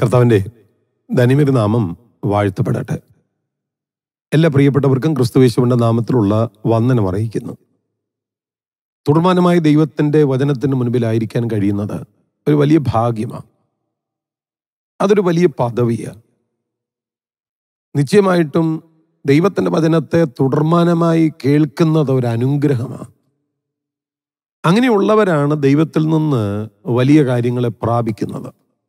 കർത്താവിൻ്റെ ധന്യമേറിയ നാമം വാഴ്ത്തപ്പെടട്ടെ. എല്ലാ പ്രിയപ്പെട്ടവർക്കും ക്രിസ്തുയേശുവിൻ്റെ നാമത്തിലുള്ള വന്ദനം അറിയിക്കുന്നു. തുടർമാനമായ ദൈവത്തിൻ്റെ വചനത്തിന് മുൻപിലായിരിക്കാൻ കഴിയുന്നത് ഒരു വലിയ ഭാഗ്യമാണ്. അതൊരു വലിയ പദവിയാണ്. നിശ്ചയമായിട്ടും ദൈവത്തിൻ്റെ വചനത്തെ തുടർമാനമായി കേൾക്കുന്നത് ഒരു അനുഗ്രഹമാണ്. അങ്ങനെയുള്ളവരാണ് ദൈവത്തിൽ നിന്ന് വലിയ കാര്യങ്ങളെ പ്രാപിക്കുന്നത്.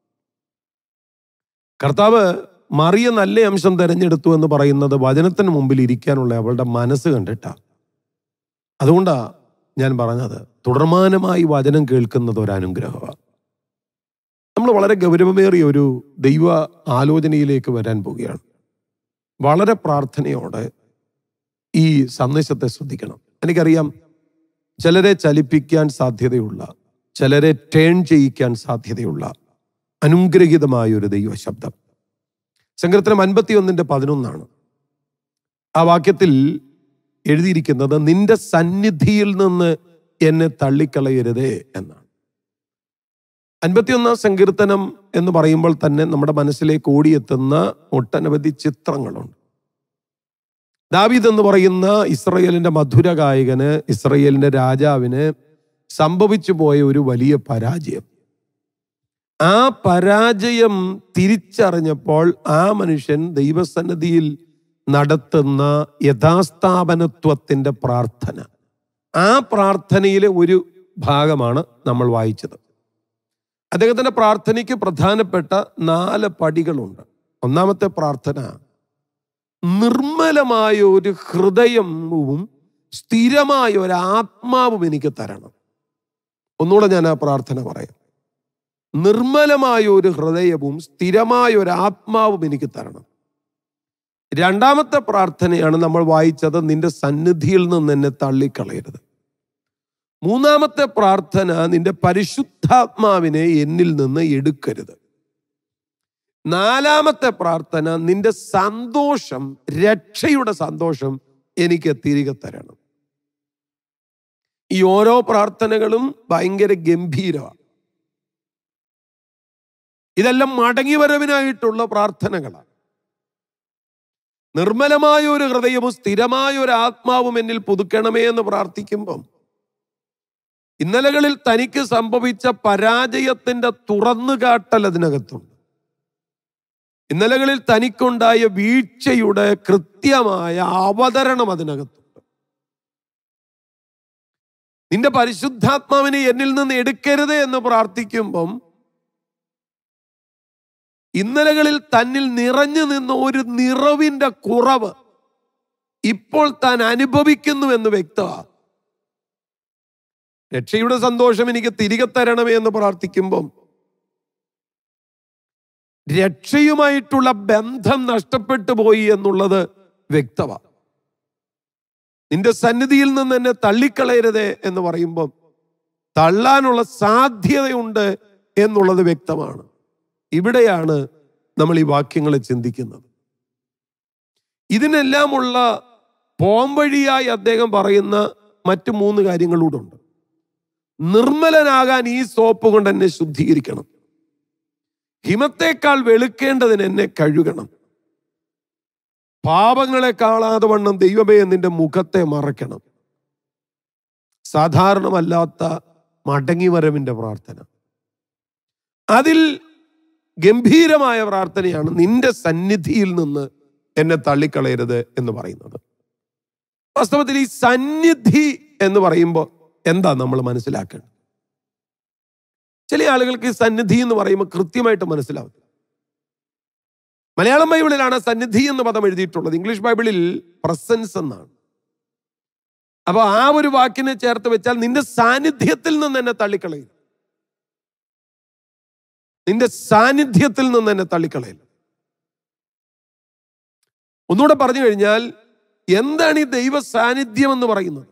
കർത്താവ് മറിയ നല്ല അംശം തിരഞ്ഞെടുത്തു എന്ന് പറയുന്നത് വചനത്തിന് മുമ്പിൽ ഇരിക്കാനുള്ള അവളുടെ മനസ്സ് കണ്ടിട്ടാണ്. അതുകൊണ്ടാണ് ഞാൻ പറഞ്ഞത് തുടർമാനമായി വചനം കേൾക്കുന്നത് ഒരു അനുഗ്രഹമാണ്. നമ്മൾ വളരെ ഗൗരവമേറിയ ഒരു ദൈവ ആലോചനയിലേക്ക് വരാൻ പോവുകയാണ്. വളരെ പ്രാർത്ഥനയോടെ ഈ സന്ദേശത്തെ ശ്രദ്ധിക്കണം. എനിക്കറിയാം, ചിലരെ ചലിപ്പിക്കാൻ സാധ്യതയുള്ള, ചിലരെ ടേൺ ചെയ്യിക്കാൻ സാധ്യതയുള്ള അനുഗ്രഹീതമായ ഒരു ദൈവശബ്ദം. സങ്കീർത്തനം 51:11 ആ വാക്യത്തിൽ എഴുതിയിരിക്കുന്നത്, നിന്റെ സന്നിധിയിൽ നിന്ന് എന്നെ തള്ളിക്കളയരുതേ എന്നാണ്. 51 സങ്കീർത്തനം എന്ന് പറയുമ്പോൾ തന്നെ നമ്മുടെ മനസ്സിലേക്ക് ഓടിയെത്തുന്ന ഒട്ടനവധി ചിത്രങ്ങളുണ്ട്. ദാവീദ് എന്ന് പറയുന്ന ഇസ്രായേലിന്റെ മധുര ഗായകന്, ഇസ്രായേലിന്റെ രാജാവിന് സംഭവിച്ചു പോയ ഒരു വലിയ പരാജയം. ആ പരാജയം തിരിച്ചറിഞ്ഞപ്പോൾ ആ മനുഷ്യൻ ദൈവസന്നിധിയിൽ നടത്തുന്ന യഥാസ്ഥാപനത്വത്തിന്റെ പ്രാർത്ഥന, ആ പ്രാർത്ഥനയിലെ ഒരു ഭാഗമാണ് നമ്മൾ വായിച്ചത്. അദ്ദേഹത്തിന്റെ പ്രാർത്ഥനയ്ക്ക് പ്രധാനപ്പെട്ട 4 പടികളുണ്ട്. ഒന്നാമത്തെ പ്രാർത്ഥന, നിർമ്മലമായ ഒരു ഹൃദയവും സ്ഥിരമായ ഒരു ആത്മാവും എനിക്ക് തരണം. ഒന്നുകൂടെ ഞാൻ ആ പ്രാർത്ഥന പറയാം. നിർമ്മലമായ ഒരു ഹൃദയവും സ്ഥിരമായ ഒരു ആത്മാവും എനിക്ക് തരണം. രണ്ടാമത്തെ പ്രാർത്ഥനയാണ് നമ്മൾ വായിച്ചത്, നിന്റെ സന്നിധിയിൽ നിന്ന് എന്നെ തള്ളിക്കളയരുത്. മൂന്നാമത്തെ പ്രാർത്ഥന, നിന്റെ പരിശുദ്ധാത്മാവിനെ എന്നിൽ നിന്ന് എടുക്കരുത്. നാലാമത്തെ പ്രാർത്ഥന, നിന്റെ സന്തോഷം, രക്ഷയുടെ സന്തോഷം എനിക്ക് തിരികെ തരണം. ഈ ഓരോ പ്രാർത്ഥനകളും ഭയങ്കര ഗംഭീരമാണ്. ഇതെല്ലാം മടങ്ങിവരവിനായിട്ടുള്ള പ്രാർത്ഥനകളാണ്. നിർമ്മലമായ ഒരു ഹൃദയവും സ്ഥിരമായ ഒരു ആത്മാവും എന്നിൽ പുതുക്കണമേ എന്ന് പ്രാർത്ഥിക്കുമ്പം ഇന്നലകളിൽ തനിക്ക് സംഭവിച്ച പരാജയത്തിന്റെ തുറന്നുകാട്ടൽ അതിനകത്തുണ്ട്. ഇന്നലകളിൽ തനിക്കുണ്ടായ വീഴ്ചയുടെ കൃത്യമായ അവതരണം അതിനകത്തുണ്ട്. നിന്റെ പരിശുദ്ധാത്മാവിനെ എന്നിൽ നിന്ന് എടുക്കരുത് എന്ന് പ്രാർത്ഥിക്കുമ്പം ഇന്നലകളിൽ തന്നിൽ നിറഞ്ഞു നിന്ന ഒരു നിറവിന്റെ കുറവ് ഇപ്പോൾ താൻ അനുഭവിക്കുന്നു എന്ന് വ്യക്തമാണ്. രക്ഷയുടെ സന്തോഷം എനിക്ക് തിരികെ തരണമേ എന്ന് പ്രാർത്ഥിക്കുമ്പം രക്ഷയുമായിട്ടുള്ള ബന്ധം നഷ്ടപ്പെട്ടു പോയി എന്നുള്ളത് വ്യക്തമാണ്. നിന്റെ സന്നിധിയിൽ നിന്ന് എന്നെ തള്ളിക്കളയരുതേ എന്ന് പറയുമ്പം തള്ളാനുള്ള സാധ്യതയുണ്ട് എന്നുള്ളത് വ്യക്തമാണ്. ഇവിടെയാണ് നമ്മൾ ഈ വാക്യങ്ങളെ ചിന്തിക്കുന്നത്. ഇതിനെല്ലാമുള്ള പോംവഴിയായി അദ്ദേഹം പറയുന്ന മറ്റു 3 കാര്യങ്ങളൂടെ ഉണ്ട്. നിർമ്മലനാകാൻ ഈ സോപ്പ് കൊണ്ട് എന്നെ ശുദ്ധീകരിക്കണം. ഹിമത്തേക്കാൾ വെളുക്കേണ്ടതിന് എന്നെ കഴുകണം. പാപങ്ങളെ കാണാതെ വണ്ണം ദൈവമേ നിന്റെ മുഖത്തെ മറയ്ക്കണം. സാധാരണമല്ലാത്ത മടങ്ങിവരവിന്റെ പ്രാർത്ഥന. അതിൽ ഗംഭീരമായ പ്രാർത്ഥനയാണ് നിന്റെ സന്നിധിയിൽ നിന്ന് എന്നെ തള്ളിക്കളയരുത് എന്ന് പറയുന്നത്. വാസ്തവത്തിൽ ഈ സന്നിധി എന്ന് പറയുമ്പോൾ എന്താ നമ്മൾ മനസ്സിലാക്കേണ്ടത്? ചില ആളുകൾക്ക് ഈ സന്നിധി എന്ന് പറയുമ്പോൾ കൃത്യമായിട്ട് മനസ്സിലാവും. മലയാളം ബൈബിളിലാണ് സന്നിധി എന്ന പദം എഴുതിയിട്ടുള്ളത്. ഇംഗ്ലീഷ് ബൈബിളിൽ പ്രസൻസ് എന്നാണ്. അപ്പൊ ആ ഒരു വാക്കിനെ ചേർത്ത് വെച്ചാൽ നിന്റെ സാന്നിധ്യത്തിൽ നിന്ന് എന്നെ തള്ളിക്കളയും. നിന്റെ സാന്നിധ്യത്തിൽ നിന്ന് എന്നെ തള്ളിക്കളയില്ല. ഒന്നുകൂടെ പറഞ്ഞു കഴിഞ്ഞാൽ എന്താണ് ഈ ദൈവ സാന്നിധ്യം എന്ന് പറയുന്നത്?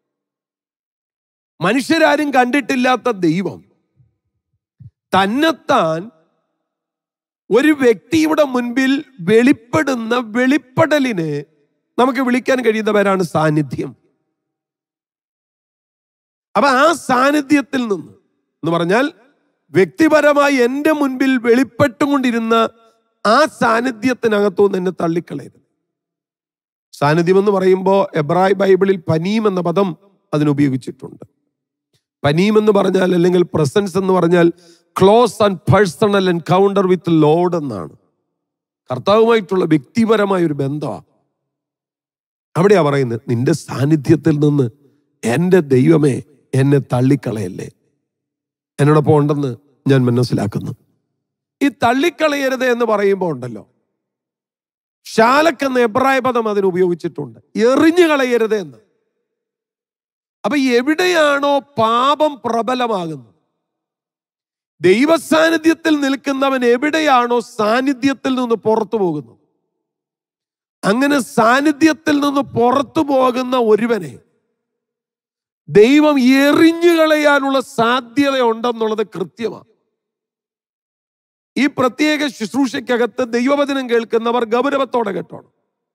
മനുഷ്യരാരും കണ്ടിട്ടില്ലാത്ത ദൈവം തന്നെത്താൻ ഒരു വ്യക്തിയുടെ മുൻപിൽ വെളിപ്പെടുന്ന വെളിപ്പെടലിനെ നമുക്ക് വിളിക്കാൻ കഴിയുന്നവരാണ് സാന്നിധ്യം. അപ്പൊ ആ സാന്നിധ്യത്തിൽ നിന്ന് എന്ന് പറഞ്ഞാൽ വ്യക്തിപരമായി എൻ്റെ മുൻപിൽ വെളിപ്പെട്ടുകൊണ്ടിരുന്ന ആ സാന്നിധ്യത്തിനകത്തുനിന്ന് എന്നെ തള്ളിക്കളയരുത്. സാന്നിധ്യം എന്ന് പറയുമ്പോൾ എബ്രായ ബൈബിളിൽ പനീം എന്ന പദം അതിനുപയോഗിച്ചിട്ടുണ്ട്. പനീം എന്ന് പറഞ്ഞാൽ, അല്ലെങ്കിൽ പ്രസൻസ് എന്ന് പറഞ്ഞാൽ close and personal encounter with lord എന്നാണ്. കർത്താവുമായിട്ടുള്ള വ്യക്തിപരമായ ഒരു ബന്ധമാണ്. അവിടെയാ പറയുന്നത്, നിന്റെ സാന്നിധ്യത്തിൽ നിന്ന് എൻ്റെ ദൈവമേ എന്നെ തള്ളിക്കളയല്ലേ. എന്നോടൊപ്പം ഉണ്ടെന്ന് ഞാൻ മനസ്സിലാക്കുന്നു. ഈ തള്ളിക്കളയരുത് എന്ന് പറയുമ്പോൾ ഉണ്ടല്ലോ, ശാലക് എന്ന എബ്രായ പദം അതിന് ഉപയോഗിച്ചിട്ടുണ്ട്, എറിഞ്ഞു കളയരുത് എന്ന്. അപ്പൊ എവിടെയാണോ പാപം പ്രബലമാകുന്നത്, ദൈവസാന്നിധ്യത്തിൽ നിൽക്കുന്നവൻ എവിടെയാണോ സാന്നിധ്യത്തിൽ നിന്ന് പുറത്തു പോകുന്നത്, അങ്ങനെ സാന്നിധ്യത്തിൽ നിന്ന് പുറത്തു പോകുന്ന ഒരുവനെ ദൈവം എറിഞ്ഞു കളയാനുള്ള സാധ്യത ഉണ്ടെന്നുള്ളത് കൃത്യമാണ്. ഈ പ്രത്യേക ശുശ്രൂഷയ്ക്കകത്ത് ദൈവവചനം കേൾക്കുന്നവർ ഗൗരവത്തോടെ കേട്ടോണം.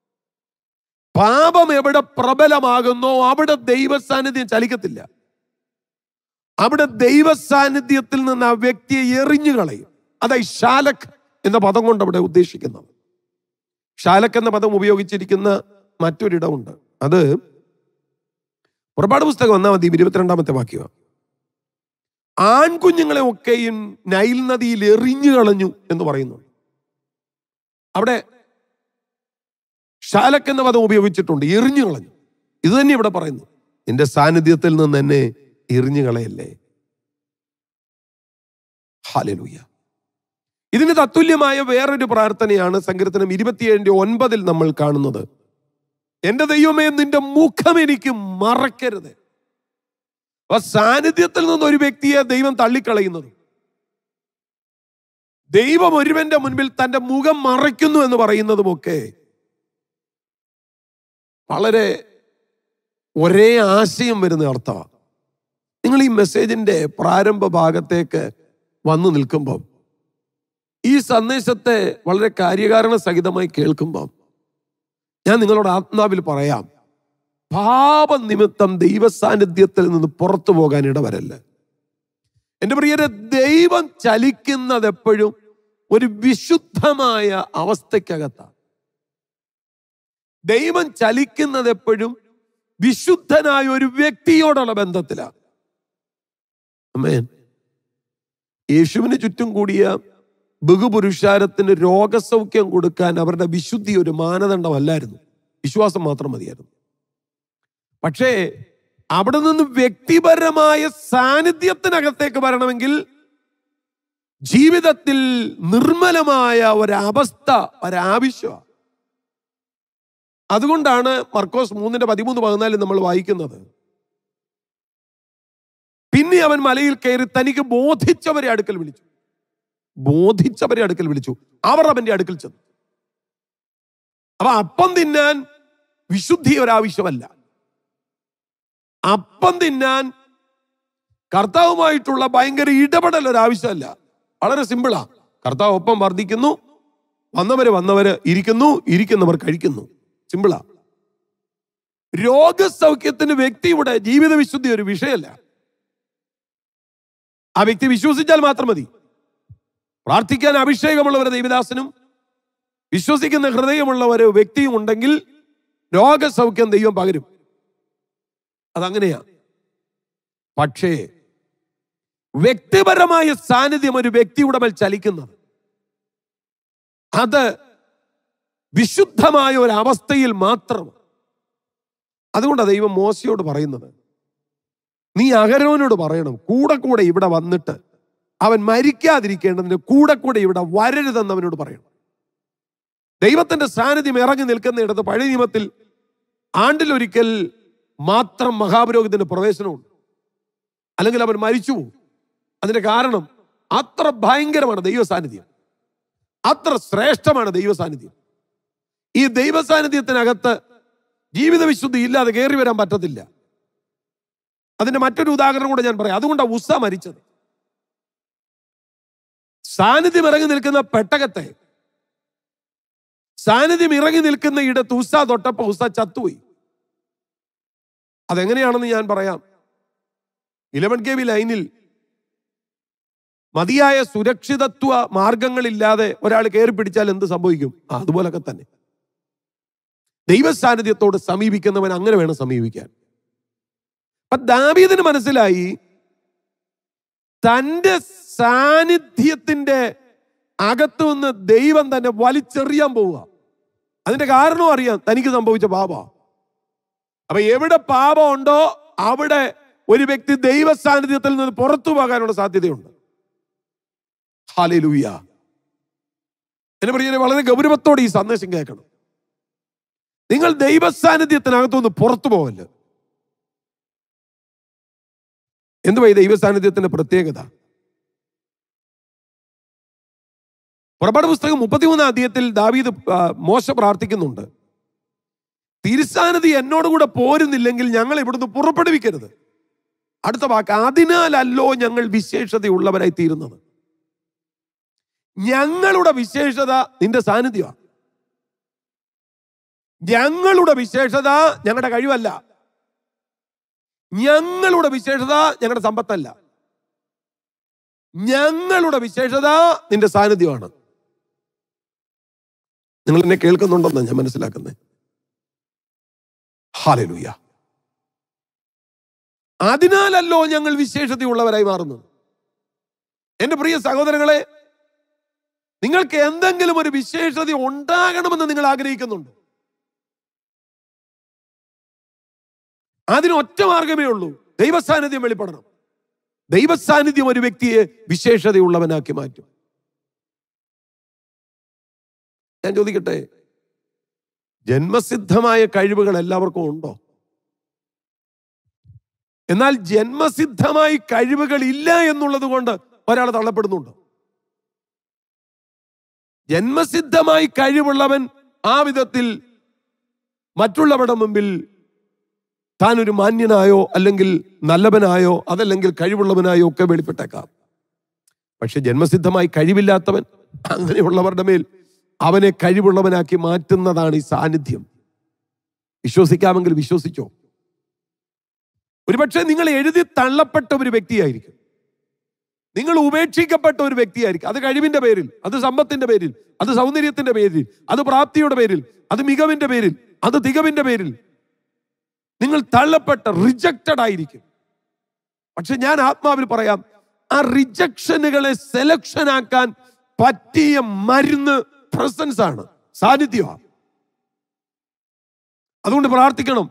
പാപം എവിടെ പ്രബലമാകുന്നോ അവിടെ ദൈവസാന്നിധ്യം ചലിക്കത്തില്ല. അവിടെ ദൈവസാന്നിധ്യത്തിൽ നിന്ന് ആ വ്യക്തിയെ എറിഞ്ഞു കളയും. അതായി ശാലക് എന്ന പദം കൊണ്ട് അവിടെ ഉദ്ദേശിക്കുന്നത്. ശാലക് എന്ന പദം ഉപയോഗിച്ചിരിക്കുന്ന മറ്റൊരിടമുണ്ട്. അത് പുറപ്പാട് പുസ്തകം 1-22 വാക്യമാണ്. ആൺകുഞ്ഞുങ്ങളെ ഒക്കെയും നൈൽ നദിയിൽ എറിഞ്ഞു കളഞ്ഞു എന്ന് പറയുന്നു. അവിടെ ശാലക് എന്ന പദം ഉപയോഗിച്ചിട്ടുണ്ട്, എറിഞ്ഞു കളഞ്ഞു. ഇത് തന്നെ ഇവിടെ പറയുന്നു, നിന്റെ സാന്നിധ്യത്തിൽ നിന്ന് എന്നെ എറിഞ്ഞു കളയല്ലേ. ഹല്ലേലൂയ. ഇതിന് തത്തുല്യമായ വേറൊരു പ്രാർത്ഥനയാണ് സങ്കീർത്തനം 27:9 നമ്മൾ കാണുന്നത്. എന്റെ ദൈവമേ, നിന്റെ മുഖം എനിക്ക് മറക്കരുത്. അപ്പൊ സാന്നിധ്യത്തിൽ നിന്ന് ഒരു വ്യക്തിയെ ദൈവം തള്ളിക്കളയുന്നത്, ദൈവം ഒരുവന്റെ മുൻപിൽ തന്റെ മുഖം മറയ്ക്കുന്നു എന്ന് പറയുന്നതുമൊക്കെ വളരെ ഒരേ ആശയം വരുന്ന അർത്ഥമാണ്. നിങ്ങൾ ഈ മെസ്സേജിന്റെ പ്രാരംഭ ഭാഗത്തേക്ക് വന്നു നിൽക്കുമ്പോൾ, ഈ സന്ദേശത്തെ വളരെ കാര്യകാരണ സഹിതമായി കേൾക്കുമ്പോൾ ഞാൻ നിങ്ങളോട് ആത്മാവിൽ പറയാം, പാപനിമിത്തം ദൈവസാന്നിധ്യത്തിൽ നിന്ന് പുറത്തു പോകാൻ ഇടവരല്ല. എൻ്റെ പ്രിയരെ, ദൈവം ചലിക്കുന്നത് എപ്പോഴും ഒരു വിശുദ്ധമായ അവസ്ഥയ്ക്കകത്താണ്. ദൈവം ചലിക്കുന്നത് എപ്പോഴും വിശുദ്ധനായ ഒരു വ്യക്തിയോടുള്ള ബന്ധത്തിലാണ്. ആമേൻ. യേശുവിന് ചുറ്റും കൂടിയ ബഹുപുരുഷാരത്തിന് രോഗസൗഖ്യം കൊടുക്കാൻ അവരുടെ വിശുദ്ധി ഒരു മാനദണ്ഡമല്ലായിരുന്നു, വിശ്വാസം മാത്രം മതിയായിരുന്നു. പക്ഷേ അവിടെ നിന്ന് വ്യക്തിപരമായ സാന്നിധ്യത്തിനകത്തേക്ക് വരണമെങ്കിൽ ജീവിതത്തിൽ നിർമ്മലമായ ഒരവസ്ഥ ഒരാവശ്യമാണ്. അതുകൊണ്ടാണ് മർക്കോസ് 3:13-14 നമ്മൾ വായിക്കുന്നത്, പിന്നെ അവൻ മലയിൽ കയറി തനിക്ക് ബോധിച്ചവരെ അടുക്കൽ വിളിച്ചു. അവർ അവന്റെ അടുക്കൽ ചെന്നു. അപ്പൊ അപ്പം തിന്നാൻ വിശുദ്ധി ഒരാവശ്യമല്ല. അപ്പം തിന്നാൻ കർത്താവുമായിട്ടുള്ള ഭയങ്കര ഇടപെടൽ ഒരാവശ്യമല്ല. വളരെ സിമ്പിളാ. കർത്താവ് ഒപ്പം വർദ്ധിക്കുന്നു, വന്നവര് ഇരിക്കുന്നവർ കഴിക്കുന്നു. സിമ്പിളാ. രോഗസൗഖ്യത്തിന് വ്യക്തിയുടെ ജീവിത വിശുദ്ധി ഒരു വിഷയമല്ല. ആ വ്യക്തി വിശ്വസിച്ചാൽ മാത്രം മതി. പ്രാർത്ഥിക്കാൻ അഭിഷേകമുള്ളവർ ദൈവദാസനും വിശ്വസിക്കുന്ന ഹൃദയമുള്ള ഒരു വ്യക്തിയും ഉണ്ടെങ്കിൽ രോഗസൗഖ്യം ദൈവം പകരും. അതങ്ങനെയാ. പക്ഷേ വ്യക്തിപരമായ സാന്നിധ്യം ഒരു വ്യക്തിയുടെ മേൽ ചലിക്കുന്നത്, അത് വിശുദ്ധമായ ഒരു അവസ്ഥയിൽ മാത്രം. അതുകൊണ്ടാണ് ദൈവം മോശയോട് പറയുന്നത്, നീ അഹരോനോട് പറയണം, കൂടെ ഇവിടെ വന്നിട്ട് അവൻ മരിക്കാതിരിക്കേണ്ടതിന് കൂടെ ഇവിടെ വരരുതെന്ന് അവനോട് പറയണം. ദൈവത്തിന്റെ സാന്നിധ്യം ഇറങ്ങി നിൽക്കുന്നിടത്ത് പഴയ നിയമത്തിൽ ആണ്ടിലൊരിക്കൽ മാത്രം മഹാപുരോഹിതന്റെ പ്രവേശനമുണ്ട്, അല്ലെങ്കിൽ അവൻ മരിച്ചു പോകും. അതിന്റെ കാരണം അത്ര ഭയങ്കരമാണ് ദൈവ സാന്നിധ്യം, അത്ര ശ്രേഷ്ഠമാണ് ദൈവ സാന്നിധ്യം. ഈ ദൈവ സാന്നിധ്യത്തിനകത്ത് ജീവിത വിശുദ്ധി ഇല്ലാതെ കയറി വരാൻ പറ്റത്തില്ല. അതിന്റെ മറ്റൊരു ഉദാഹരണം കൂടെ ഞാൻ പറയാം. അതുകൊണ്ടാണ് ഉസ്സ മരിച്ചത്. സാന്നിധ്യം ഇറങ്ങി നിൽക്കുന്ന പെട്ടകത്തെ, സാന്നിധ്യം ഇറങ്ങി നിൽക്കുന്ന ഇടത്ത് ഉസ്സ തൊട്ടപ്പോ ഉസ്സ ചത്തുപോയി. അതെങ്ങനെയാണെന്ന് ഞാൻ പറയാം. 11 KB ലൈനിൽ മതിയായ സുരക്ഷിതത്വ മാർഗങ്ങളില്ലാതെ ഒരാൾ കയറി പിടിച്ചാൽ എന്ത് സംഭവിക്കും? അതുപോലൊക്കെ തന്നെ ദൈവസാന്നിധ്യത്തോട് സമീപിക്കുന്നവൻ അങ്ങനെ വേണം സമീപിക്കാൻ. അപ്പൊ ദാവീദിന് മനസ്സിലായി തന്റെ സാന്നിധ്യത്തിന്റെ അകത്തു നിന്ന് ദൈവം തന്നെ വലിച്ചെറിയാൻ പോവുക. അതിന്റെ കാരണം അറിയാം, തനിക്ക് സംഭവിച്ച പാപം. അപ്പൊ എവിടെ പാപം ഉണ്ടോ അവിടെ ഒരു വ്യക്തി ദൈവ സാന്നിധ്യത്തിൽ നിന്ന് പുറത്തു പോകാനുള്ള സാധ്യതയുണ്ട്. ഹല്ലേലൂയ. എന്നെ പറഞ്ഞാൽ വളരെ ഗൗരവത്തോടെ ഈ സന്ദേശം കേൾക്കണം. നിങ്ങൾ ദൈവ സാന്നിധ്യത്തിനകത്തുനിന്ന് പുറത്തു പോകല്ല. എന്തുവാ ഈ ദൈവ സാന്നിധ്യത്തിന്റെ പ്രത്യേകത? പുറപ്പാട് പുസ്തകം 33 അധ്യായത്തിൽ ദാവീദ് മോശ പ്രാർത്ഥിക്കുന്നുണ്ട്, തിരുസാന്നിധ്യം എന്നോടുകൂടെ പോരുന്നില്ലെങ്കിൽ ഞങ്ങൾ ഇവിടുന്ന് പുറപ്പെടുവിക്കരുത്. അടുത്ത വാക്ക്, അതിനാലല്ലോ ഞങ്ങൾ വിശേഷതയുള്ളവരായി തീരുന്നത്. ഞങ്ങളുടെ വിശേഷത നിന്റെ സാന്നിധ്യമാണ്. ഞങ്ങളുടെ വിശേഷത ഞങ്ങളുടെ കഴിവല്ല. ഞങ്ങളുടെ വിശേഷത ഞങ്ങളുടെ സമ്പത്തല്ല. ഞങ്ങളുടെ വിശേഷത നിന്റെ സാന്നിധ്യമാണ്. നിങ്ങൾ എന്നെ കേൾക്കുന്നുണ്ടെന്നാണ് ഞാൻ മനസ്സിലാക്കുന്നത്. ഹല്ലേലൂയ. അതിനാലല്ലോ ഞങ്ങൾ വിശേഷതയുള്ളവരായി മാറുന്നത്. എന്റെ പ്രിയ സഹോദരങ്ങളെ, നിങ്ങൾക്ക് എന്തെങ്കിലും ഒരു വിശേഷത ഉണ്ടാകണമെന്ന് നിങ്ങൾ ആഗ്രഹിക്കുന്നുണ്ടോ? അതിന് ഒറ്റ മാർഗമേ ഉള്ളൂ, ദൈവസാന്നിധ്യം വെളിപ്പെടണം. ദൈവസാന്നിധ്യം ഒരു വ്യക്തിയെ വിശേഷതയുള്ളവനാക്കി മാറ്റും. ഞാൻ ചോദിക്കട്ടെ, ജന്മസിദ്ധമായ കഴിവുകൾ എല്ലാവർക്കും ഉണ്ടോ? എന്നാൽ ജന്മസിദ്ധമായി കഴിവുകൾ ഇല്ല എന്നുള്ളത് കൊണ്ട് ഒരാൾ തള്ളപ്പെടുന്നുണ്ടോ? ജന്മസിദ്ധമായി കഴിവുള്ളവൻ ആ വിധത്തിൽ മറ്റുള്ളവരുടെ മുമ്പിൽ താൻ ഒരു മാന്യനായോ അല്ലെങ്കിൽ നല്ലവനായോ അതല്ലെങ്കിൽ കഴിവുള്ളവനായോ ഒക്കെ വെളിപ്പെട്ടേക്കാം. പക്ഷെ ജന്മസിദ്ധമായി കഴിവില്ലാത്തവൻ, അങ്ങനെയുള്ളവരുടെ മേൽ അവനെ കഴിവുള്ളവനാക്കി മാറ്റുന്നതാണ് ഈ സാന്നിധ്യം. വിശ്വസിക്കാമെങ്കിൽ വിശ്വസിച്ചോ. ഒരുപക്ഷെ നിങ്ങൾ എഴുതി തള്ളപ്പെട്ട ഒരു വ്യക്തിയായിരിക്കും, നിങ്ങൾ ഉപേക്ഷിക്കപ്പെട്ട ഒരു വ്യക്തിയായിരിക്കും. അത് കഴിവിന്റെ പേരിൽ, അത് സമ്പത്തിന്റെ പേരിൽ, അത് സൗന്ദര്യത്തിന്റെ പേരിൽ, അത് പ്രാപ്തിയുടെ പേരിൽ, അത് മികവിന്റെ പേരിൽ, അത് തികവിന്റെ പേരിൽ നിങ്ങൾ തള്ളപ്പെട്ട, റിജക്റ്റഡ് ആയിരിക്കും. പക്ഷെ ഞാൻ ആത്മാവിൽ പറയാം, ആ റിജക്ഷനുകളെ സെലക്ഷൻ ആക്കാൻ പറ്റിയ മരുന്ന് പ്രസൻസ് ആണ്, സാന്നിധ്യമാണ്. അതുകൊണ്ട് പ്രാർത്ഥിക്കണം.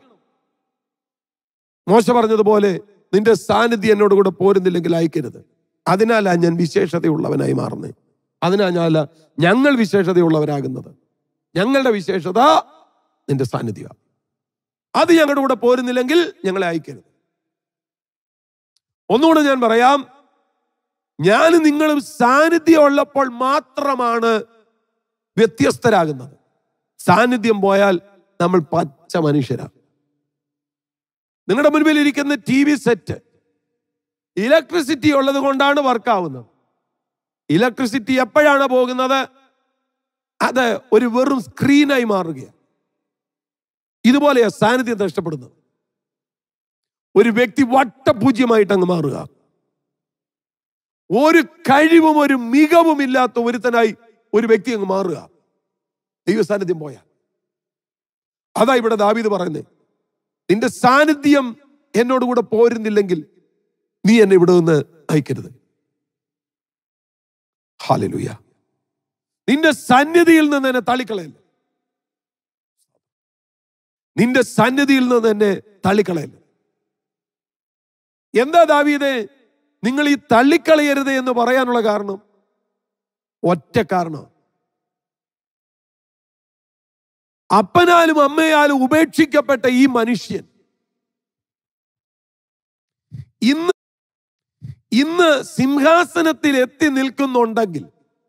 മോശ പറഞ്ഞതുപോലെ, നിന്റെ സാന്നിധ്യം എന്നോട് കൂടെ പോരുന്നില്ലെങ്കിൽ അയക്കരുത്. അതിനാലാ ഞാൻ വിശേഷതയുള്ളവനായി മാറുന്നത്. അതിനാല ഞങ്ങൾ വിശേഷതയുള്ളവരാകുന്നത്. ഞങ്ങളുടെ വിശേഷത നിന്റെ സാന്നിധ്യമാണ്. അത് ഞങ്ങളുടെ കൂടെ പോരുന്നില്ലെങ്കിൽ ഞങ്ങളെ അയക്കരുത്. ഒന്നുകൂടെ ഞാൻ പറയാം, ഞാൻ നിങ്ങളും സാന്നിധ്യം ഉള്ളപ്പോൾ മാത്രമാണ് വ്യത്യസ്തരാകുന്നത്. സാന്നിധ്യം പോയാൽ നമ്മൾ പച്ച മനുഷ്യരാണ്. നിങ്ങളുടെ മുൻപിൽ ഇരിക്കുന്ന TV സെറ്റ് ഇലക്ട്രിസിറ്റി ഉള്ളത് കൊണ്ടാണ് വർക്കാവുന്നത്. ഇലക്ട്രിസിറ്റി എപ്പോഴാണ് പോകുന്നത്? അത് ഒരു വെറും സ്ക്രീനായി മാറുകയാണ്. ഇതുപോലെയാ സാന്നിധ്യം നഷ്ടപ്പെടുന്നത്. ഒരു വ്യക്തി വട്ടപൂജ്യമായിട്ട് അങ്ങ് മാറുക. ഒരു കഴിവും ഒരു മികവും ഇല്ലാത്ത ഒരുത്തനായി ഒരു വ്യക്തി അങ്ങ് മാറുക, ദൈവ സാന്നിധ്യം പോയാൽ. അതാ ഇവിടെ ദാവീദ് പറയുന്നത്, നിന്റെ സാന്നിധ്യം എന്നോടുകൂടെ പോരുന്നില്ലെങ്കിൽ നീ എന്നെ ഇവിടെ നിന്ന് അയക്കരുത്. ഹല്ലേലൂയ. നിന്റെ സന്നിധിയിൽ നിന്ന് എന്നെ തള്ളിക്കളയല്ല. നിന്റെ സന്നിധിയിൽ നിന്ന് എന്നെ തള്ളിക്കളയല്ല. എന്താ ദാവീദേ നിങ്ങൾ ഈ തള്ളിക്കളയരുത് എന്ന് പറയാനുള്ള കാരണം? ഒറ്റ കാരണം, അപ്പനാലും അമ്മയാലും ഉപേക്ഷിക്കപ്പെട്ട ഈ മനുഷ്യൻ ഇന്ന് സിംഹാസനത്തിൽ എത്തി നിൽക്കുന്നുണ്ടെങ്കിൽ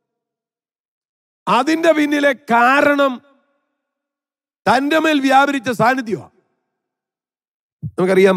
അതിന്റെ പിന്നിലെ കാരണം തന്റെ മേൽ വ്യാപരിച്ച സാന്നിധ്യമാണ്. നമുക്കറിയാം,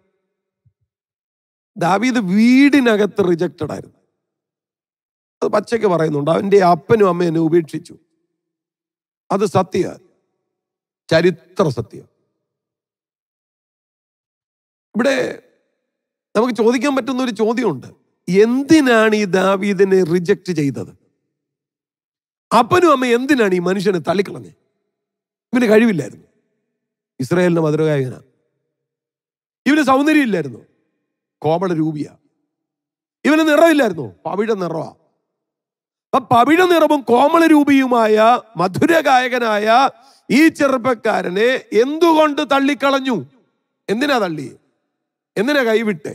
ദാവീദ് വീടിനകത്ത് റിജക്റ്റഡ് ആയിരുന്നു. അത് പച്ചയ്ക്ക് പറയുന്നുണ്ട്, അവന്റെ അപ്പനും അമ്മയും എന്നെ ഉപേക്ഷിച്ചു. അത് സത്യമാണ്, ചരിത്ര സത്യം. ഇവിടെ നമുക്ക് ചോദിക്കാൻ പറ്റുന്ന ഒരു ചോദ്യമുണ്ട്. എന്തിനാണ് ഈ ദാവീദിനെ റിജക്റ്റ് ചെയ്തത്? അപ്പനും അമ്മ എന്തിനാണ് ഈ മനുഷ്യനെ തള്ളിക്കളഞ്ഞത്? ഇവന് കഴിവില്ലായിരുന്നു, ഇസ്രായേലിന്റെ മധുരഗായകനാ. ഇവന് സൗന്ദര്യം ഇല്ലായിരുന്നു, കോമള രൂപിയാ. ഇവന് നിറമില്ലായിരുന്നു, പവിഴ നിറവാ. പവിഴ നിറവും കോമള രൂപിയുമായ മധുരഗായകനായ ഈ ചെറുപ്പക്കാരനെ എന്തുകൊണ്ട് തള്ളിക്കളഞ്ഞു? എന്തിനാ തള്ളി? എന്തിനാ കൈവിട്ടേ?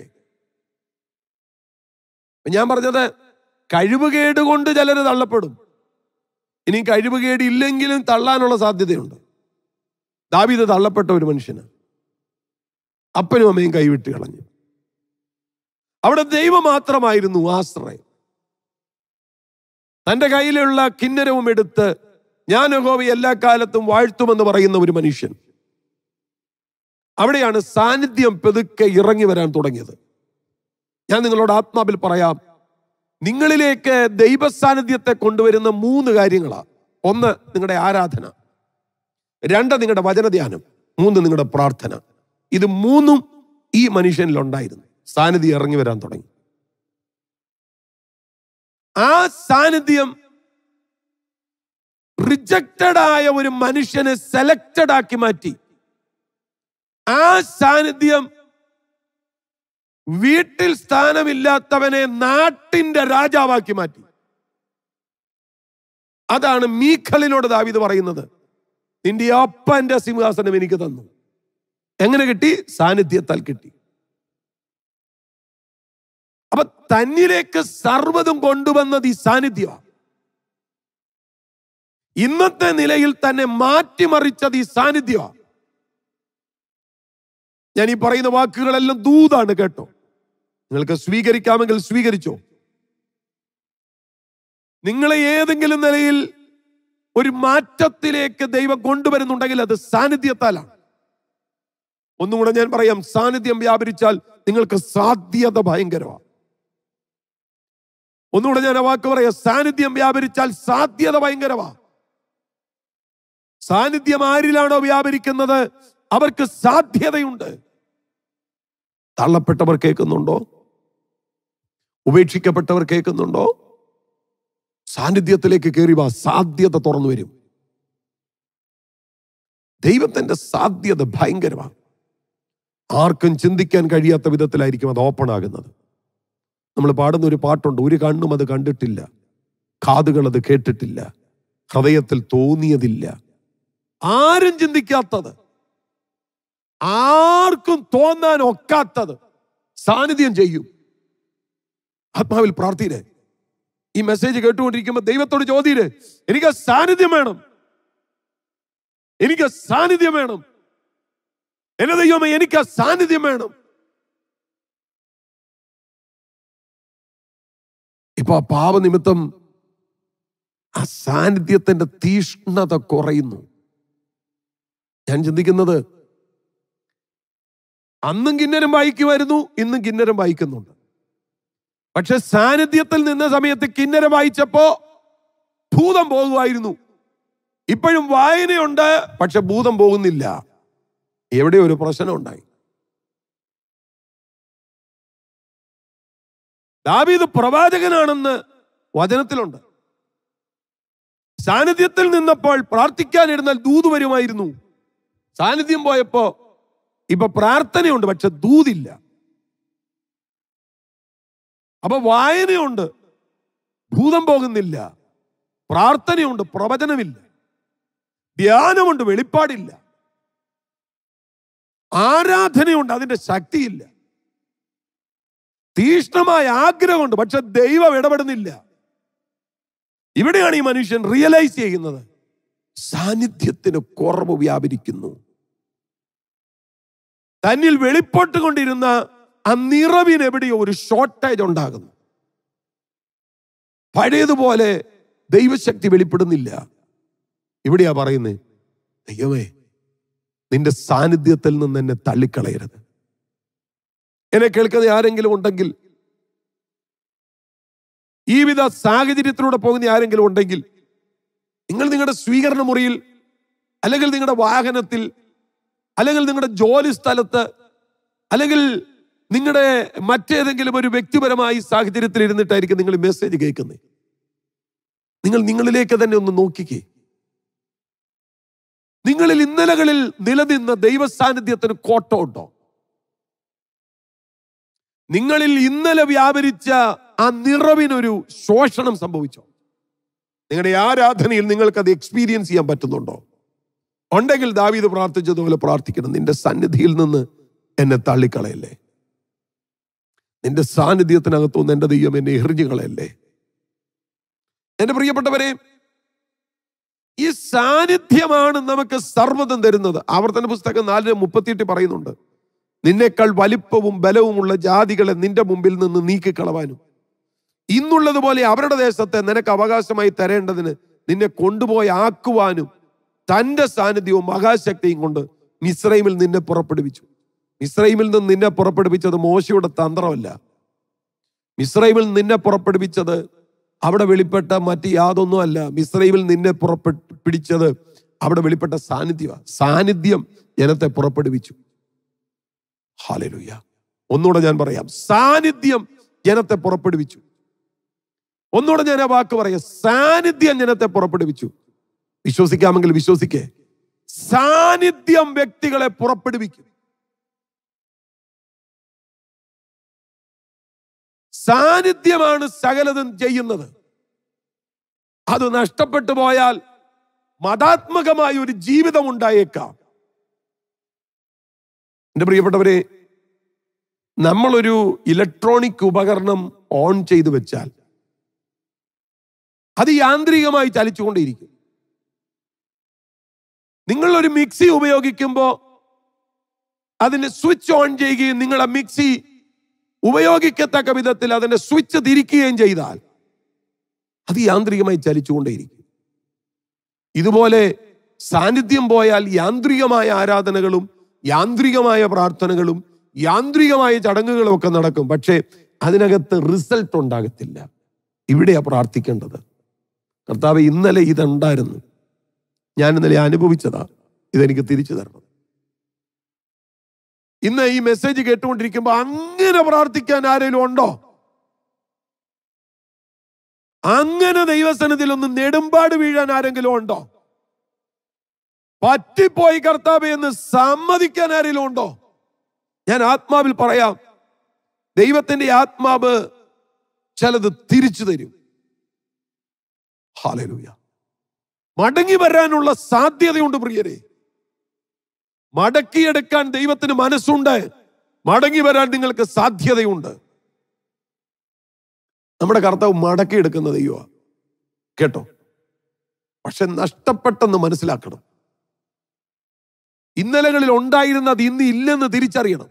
ഞാൻ പറഞ്ഞത്, കഴിവുകേട് കൊണ്ട് ചിലര് തള്ളപ്പെടും. ഇനി കഴിവുകേട് ഇല്ലെങ്കിലും തള്ളാനുള്ള സാധ്യതയുണ്ട്. ദാവീദ് തള്ളപ്പെട്ട ഒരു മനുഷ്യന്, അപ്പനും അമ്മയും കൈവിട്ട് കളഞ്ഞു. അവിടെ ദൈവം മാത്രമായിരുന്നു ആശ്രയം. തൻ്റെ കയ്യിലുള്ള കിന്നരവും എടുത്ത് ഞാൻ യഹോവയെ എല്ലാ കാലത്തും വാഴ്ത്തുമെന്ന് പറയുന്ന ഒരു മനുഷ്യൻ. അവിടെയാണ് സാന്നിധ്യം പെതുക്കെ ഇറങ്ങി വരാൻ തുടങ്ങിയത്. ഞാൻ നിങ്ങളോട് ആത്മാവിൽ പറയാം, നിങ്ങളിലേക്ക് ദൈവസാന്നിധ്യത്തെ കൊണ്ടുവരുന്ന 3 കാര്യങ്ങളാണ്. 1, നിങ്ങളുടെ ആരാധന. 2, നിങ്ങളുടെ വചനധ്യാനം. 3, നിങ്ങളുടെ പ്രാർത്ഥന. ഇത് 3ഉം ഈ മനുഷ്യനിലുണ്ടായിരുന്നു. സാന്നിധ്യം ഇറങ്ങി വരാൻ തുടങ്ങി. ആ സാന്നിധ്യം റിജക്റ്റഡ് ആയ ഒരു മനുഷ്യനെ സെലക്റ്റഡ് ആക്കി മാറ്റി. ആ സാന്നിധ്യം വീട്ടിൽ സ്ഥാനമില്ലാത്തവനെ നാട്ടിന്റെ രാജാവാക്കി മാറ്റി. അതാണ് മീഖലിനോട് ദാവീദ് പറയുന്നത്, നിന്റെ അപ്പന്റെ സിംഹാസനം എനിക്ക് തന്നു. എങ്ങനെ കിട്ടി? സാന്നിധ്യത്താൽ കിട്ടി. അപ്പൊ തന്നിലേക്ക് സർവ്വതും കൊണ്ടുവന്നത് ഈ സാന്നിധ്യമാണ്. ഇന്നത്തെ നിലയിൽ തന്നെ മാറ്റിമറിച്ചത് ഈ സാന്നിധ്യമാണ്. ഞാൻ ഈ പറയുന്ന വാക്കുകളെല്ലാം ദൂതാണ്, കേട്ടോ. നിങ്ങൾക്ക് സ്വീകരിക്കാമെങ്കിൽ സ്വീകരിച്ചോ. നിങ്ങളെ ഏതെങ്കിലും നിലയിൽ ഒരു മാറ്റത്തിലേക്ക് ദൈവം കൊണ്ടുവരുന്നുണ്ടെങ്കിൽ അത് സാന്നിധ്യത്താലാണ്. ഒന്നുകൂടെ ഞാൻ പറയാം, സാന്നിധ്യം വ്യാപരിച്ചാൽ നിങ്ങൾക്ക് സാധ്യത ഭയങ്കരമാണ്. ഒന്നുകൂടെ ഞാൻ ആ വാക്ക് പറയാം, സാന്നിധ്യം വ്യാപരിച്ചാൽ സാധ്യത ഭയങ്കരമാണ്. സാന്നിധ്യം ആരിലാണോ വ്യാപരിക്കുന്നത് അവർക്ക് സാധ്യതയുണ്ട്. തള്ളപ്പെട്ടവർ കേൾക്കുന്നുണ്ടോ? ഉപേക്ഷിക്കപ്പെട്ടവർ കേൾക്കുന്നുണ്ടോ? സാന്നിധ്യത്തിലേക്ക് കയറി വാ, സാധ്യത തുറന്നു വരും. ദൈവത്തിന്റെ സാധ്യത ഭയങ്കരമാണ്. ആർക്കും ചിന്തിക്കാൻ കഴിയാത്ത വിധത്തിലായിരിക്കും അത് ഓപ്പൺ ആകുന്നത്. നമ്മൾ പാടുന്ന ഒരു പാട്ടുണ്ട്, ഒരു കണ്ണും അത് കണ്ടിട്ടില്ല, കാതുകൾ അത് കേട്ടിട്ടില്ല, ഹൃദയത്തിൽ തോന്നിയതില്ല. ആരും ചിന്തിക്കാത്തത്, ആർക്കും തോന്നാൻ ഒക്കാത്തത് സാന്നിധ്യം ചെയ്യും. ആത്മാവിൽ പ്രാർത്ഥിരെ. ഈ മെസ്സേജ് കേട്ടുകൊണ്ടിരിക്കുമ്പോൾ ദൈവത്തോട് ചോദിയില്ലേ, എനിക്ക് സാന്നിധ്യം വേണം, എനിക്ക് സാന്നിധ്യം വേണം. എന്റെ ദൈവമേ, എനിക്ക് സാന്നിധ്യം വേണം. ഇപ്പൊ പാപനിമിത്തം ആ സാന്നിധ്യത്തിന്റെ തീഷ്ണത കുറയുന്നു. ഞാൻ ചിന്തിക്കുന്നത്, അന്നും കിന്നരം വായിക്കുമായിരുന്നു, ഇന്നും കിന്നരം വായിക്കുന്നുണ്ട്. പക്ഷെ സാന്നിധ്യത്തിൽ നിന്ന സമയത്ത് കിന്നരം വായിച്ചപ്പോ ഭൂതം പോകുമായിരുന്നു. ഇപ്പോഴും വായനയുണ്ട്, പക്ഷെ ഭൂതം പോകുന്നില്ല. എവിടെ ഒരു പ്രശ്നം ഉണ്ടായി. ദാവീദ് പ്രവാചകനാണെന്ന് വചനത്തിലുണ്ട്. സാന്നിധ്യത്തിൽ നിന്നപ്പോൾ പ്രാർത്ഥിക്കാനിരുന്നാൽ ദൂത് വരുമായിരുന്നു. സാന്നിധ്യം പോയപ്പോ ഇപ്പൊ പ്രാർത്ഥനയുണ്ട്, പക്ഷെ ദൂതില്ല. അപ്പൊ വായനയുണ്ട്, ഭൂതം പോകുന്നില്ല. പ്രാർത്ഥനയുണ്ട്, പ്രവചനമില്ല. ധ്യാനമുണ്ട്, വെളിപ്പാടില്ല. ആരാധനയുണ്ട്, അതിന്റെ ശക്തിയില്ല. തീഷ്ണമായ ആഗ്രഹമുണ്ട്, പക്ഷെ ദൈവം ഇടപെടുന്നില്ല. ഇവിടെയാണ് ഈ മനുഷ്യൻ റിയലൈസ് ചെയ്യുന്നത്, സാന്നിധ്യത്തിന് കുറവ് വ്യാപരിക്കുന്നു. തന്നിൽ വെളിപ്പെട്ട് കൊണ്ടിരുന്ന ആ നിറവിന് എവിടെയോ ഒരു ഷോർട്ടേജ് ഉണ്ടാകുന്നു. പഴയതുപോലെ ദൈവശക്തി വെളിപ്പെടുന്നില്ല. ഇവിടെയാ പറയുന്നത്, ദൈവമേ, നിന്റെ സാന്നിധ്യത്തിൽ നിന്ന് എന്നെ തള്ളിക്കളയരുത്. എന്നെ കേൾക്കുന്ന ആരെങ്കിലും ഉണ്ടെങ്കിൽ, ഈ വിധ സാഹചര്യത്തിലൂടെ പോകുന്ന ആരെങ്കിലും ഉണ്ടെങ്കിൽ, നിങ്ങൾ നിങ്ങളുടെ സ്വീകരണ മുറിയിൽ, അല്ലെങ്കിൽ നിങ്ങളുടെ വാഹനത്തിൽ, അല്ലെങ്കിൽ നിങ്ങളുടെ ജോലി സ്ഥലത്ത്, അല്ലെങ്കിൽ നിങ്ങളുടെ മറ്റേതെങ്കിലും ഒരു വ്യക്തിപരമായ സാഹചര്യത്തിൽ ഇരുന്നിട്ടായിരിക്കും നിങ്ങൾ മെസ്സേജ് കേൾക്കുന്നത്. നിങ്ങൾ നിങ്ങളിലേക്ക് തന്നെ ഒന്ന് നോക്കിക്കേ. നിങ്ങളിൽ ഇന്നലകളിൽ നിലനിന്ന ദൈവ സാന്നിധ്യത്തിന് കോട്ടമുണ്ടോ? നിങ്ങളിൽ ഇന്നലെ വ്യാപരിച്ച ആ നിറവിനൊരു ശോഷണം സംഭവിച്ചോ? നിങ്ങളുടെ ആരാധനയിൽ നിങ്ങൾക്കത് എക്സ്പീരിയൻസ് ചെയ്യാൻ പറ്റുന്നുണ്ടോ? ഉണ്ടെങ്കിൽ ദാവീദ് പ്രാർത്ഥിച്ചതുപോലെ പ്രാർത്ഥിക്കണം. നിന്റെ സന്നിധിയിൽ നിന്ന് എന്നെ തള്ളിക്കളയല്ലേ, നിന്റെ സാന്നിധ്യത്തിനകത്തുനിന്ന് എൻ്റെ ദൈവം എന്നെ എറിഞ്ഞു കളയല്ലേ. എന്റെ പ്രിയപ്പെട്ടവരെ, ഈ സാന്നിധ്യമാണ് നമുക്ക് സർവ്വതം തരുന്നത്. ആവർത്തന പുസ്തകം 4:38 പറയുന്നുണ്ട്, നിന്നേക്കാൾ വലിപ്പവും ബലവുമുള്ള ജാതികളെ നിന്റെ മുമ്പിൽ നിന്ന് നീക്കിക്കളവാനും ഇന്നുള്ളതുപോലെ അവരുടെ ദേശത്തെ നിനക്ക് അവകാശമായി തരേണ്ടതിന് നിന്നെ കൊണ്ടുപോയി ആക്കുവാനും തന്റെ സാന്നിധ്യവും മഹാശക്തിയും കൊണ്ട് മിസ്രൈമിൽ നിന്നെ പുറപ്പെടുവിച്ചു. മിസ്രൈമിൽ നിന്ന് നിന്നെ പുറപ്പെടുവിച്ചത് മോശയുടെ തന്ത്രമല്ല. മിസ്രൈമിൽ നിന്നെ പുറപ്പെടുവിച്ചത് അവിടെ വെളിപ്പെട്ട മറ്റ് യാതൊന്നും അല്ല. മിസ്രൈമിൽ നിന്നെ പിടിച്ചത് അവിടെ വെളിപ്പെട്ട സാന്നിധ്യം ജനത്തെ പുറപ്പെടുവിച്ചു. ഹല്ലേലൂയ. ഒന്നുകൂടെ ഞാൻ പറയാം, സാന്നിധ്യം ജനത്തെ പുറപ്പെടുവിച്ചു. ഒന്നുകൂടെ ഞാൻ ആ വാക്ക് പറയാം, സാന്നിധ്യം ജനത്തെ പുറപ്പെടുവിച്ചു. വിശ്വസിക്കാമെങ്കിൽ വിശ്വസിക്കേ, സാന്നിധ്യം വ്യക്തികളെ പുറപ്പെടുവിക്കും. സാന്നിധ്യമാണ് സകലതും ചെയ്യുന്നത്. അത് നഷ്ടപ്പെട്ടു പോയാൽ മതാത്മകമായ ഒരു ജീവിതം ഉണ്ടായേക്കാം. എന്റെ പ്രിയപ്പെട്ടവരെ, നമ്മളൊരു ഇലക്ട്രോണിക് ഉപകരണം ഓൺ ചെയ്തു വെച്ചാൽ അത് യാന്ത്രികമായി ചലിച്ചുകൊണ്ടേയിരിക്കും. നിങ്ങളൊരു മിക്സി ഉപയോഗിക്കുമ്പോൾ അതിന് സ്വിച്ച് ഓൺ ചെയ്യുകയും നിങ്ങൾ ആ മിക്സി ഉപയോഗിക്കത്തക്ക വിധത്തിൽ അതിന്റെ സ്വിച്ച് തിരിക്കുകയും ചെയ്താൽ അത് യാന്ത്രികമായി ചലിച്ചുകൊണ്ടേയിരിക്കും. ഇതുപോലെ സാന്നിധ്യം പോയാൽ യാന്ത്രികമായ ആരാധനകളും യാന്ത്രികമായ പ്രാർത്ഥനകളും യാന്ത്രികമായ ചടങ്ങുകളും ഒക്കെ നടക്കും. പക്ഷേ അതിനകത്ത് റിസൾട്ട് ഉണ്ടാകത്തില്ല. ഇവിടെയാ പ്രാർത്ഥിക്കേണ്ടത്. കർത്താവേ, ഇന്നലെ ഇതുണ്ടായിരുന്നു, ഞാൻ ഇന്നലെ അനുഭവിച്ചതാ, ഇതെനിക്ക് തിരിച്ചു തരണം. ഇന്ന് ഈ മെസ്സേജ് കേട്ടുകൊണ്ടിരിക്കുമ്പോൾ അങ്ങനെ പ്രാർത്ഥിക്കാൻ ആരെങ്കിലും ഉണ്ടോ? അങ്ങനെ ദൈവസന്നിധിയിൽ ഒന്ന് നെടുമ്പാട് വീഴാൻ ആരെങ്കിലും ഉണ്ടോ? പറ്റിപ്പോയി കർത്താവേ എന്ന് സമ്മതിക്കാൻ ആരെങ്കിലും ഉണ്ടോ? ഞാൻ ആത്മാവിൽ പറയാം, ദൈവത്തിന്റെ ആത്മാവ് ചിലത് തിരിച്ചു തരും. ഹല്ലേലൂയ. മടങ്ങി വരാനുള്ള സാധ്യതയുണ്ട് പ്രിയരെ. മടക്കിയെടുക്കാൻ ദൈവത്തിന് മനസ്സുണ്ട്. മടങ്ങി വരാൻ നിങ്ങൾക്ക് സാധ്യതയുണ്ട്. നമ്മുടെ കർത്താവ് മടക്കിയെടുക്കുന്ന ദൈവമാണ് കേട്ടോ. പക്ഷെ നഷ്ടപ്പെട്ടെന്ന് മനസ്സിലാക്കണം. ഇന്നലകളിൽ ഉണ്ടായിരുന്നത് ഇന്ന് ഇല്ലെന്ന് തിരിച്ചറിയണം.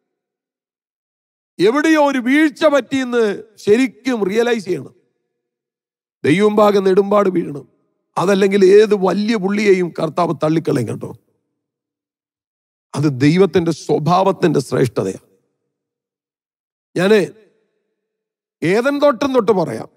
എവിടെയോ ഒരു വീഴ്ച പറ്റിയെന്ന് ശരിക്കും റിയലൈസ് ചെയ്യണം. ദൈവം ഭാഗം നെടുമ്പാട് വീഴണം. അതല്ലെങ്കിൽ ഏത് വലിയ പുള്ളിയെയും കർത്താവ് തള്ളിക്കളയും കേട്ടോ. അത് ദൈവത്തിന്റെ സ്വഭാവത്തിന്റെ ശ്രേഷ്ഠതയാണ്. ഞാന് ഏദൻ തോട്ടം തൊട്ട് പറയാം.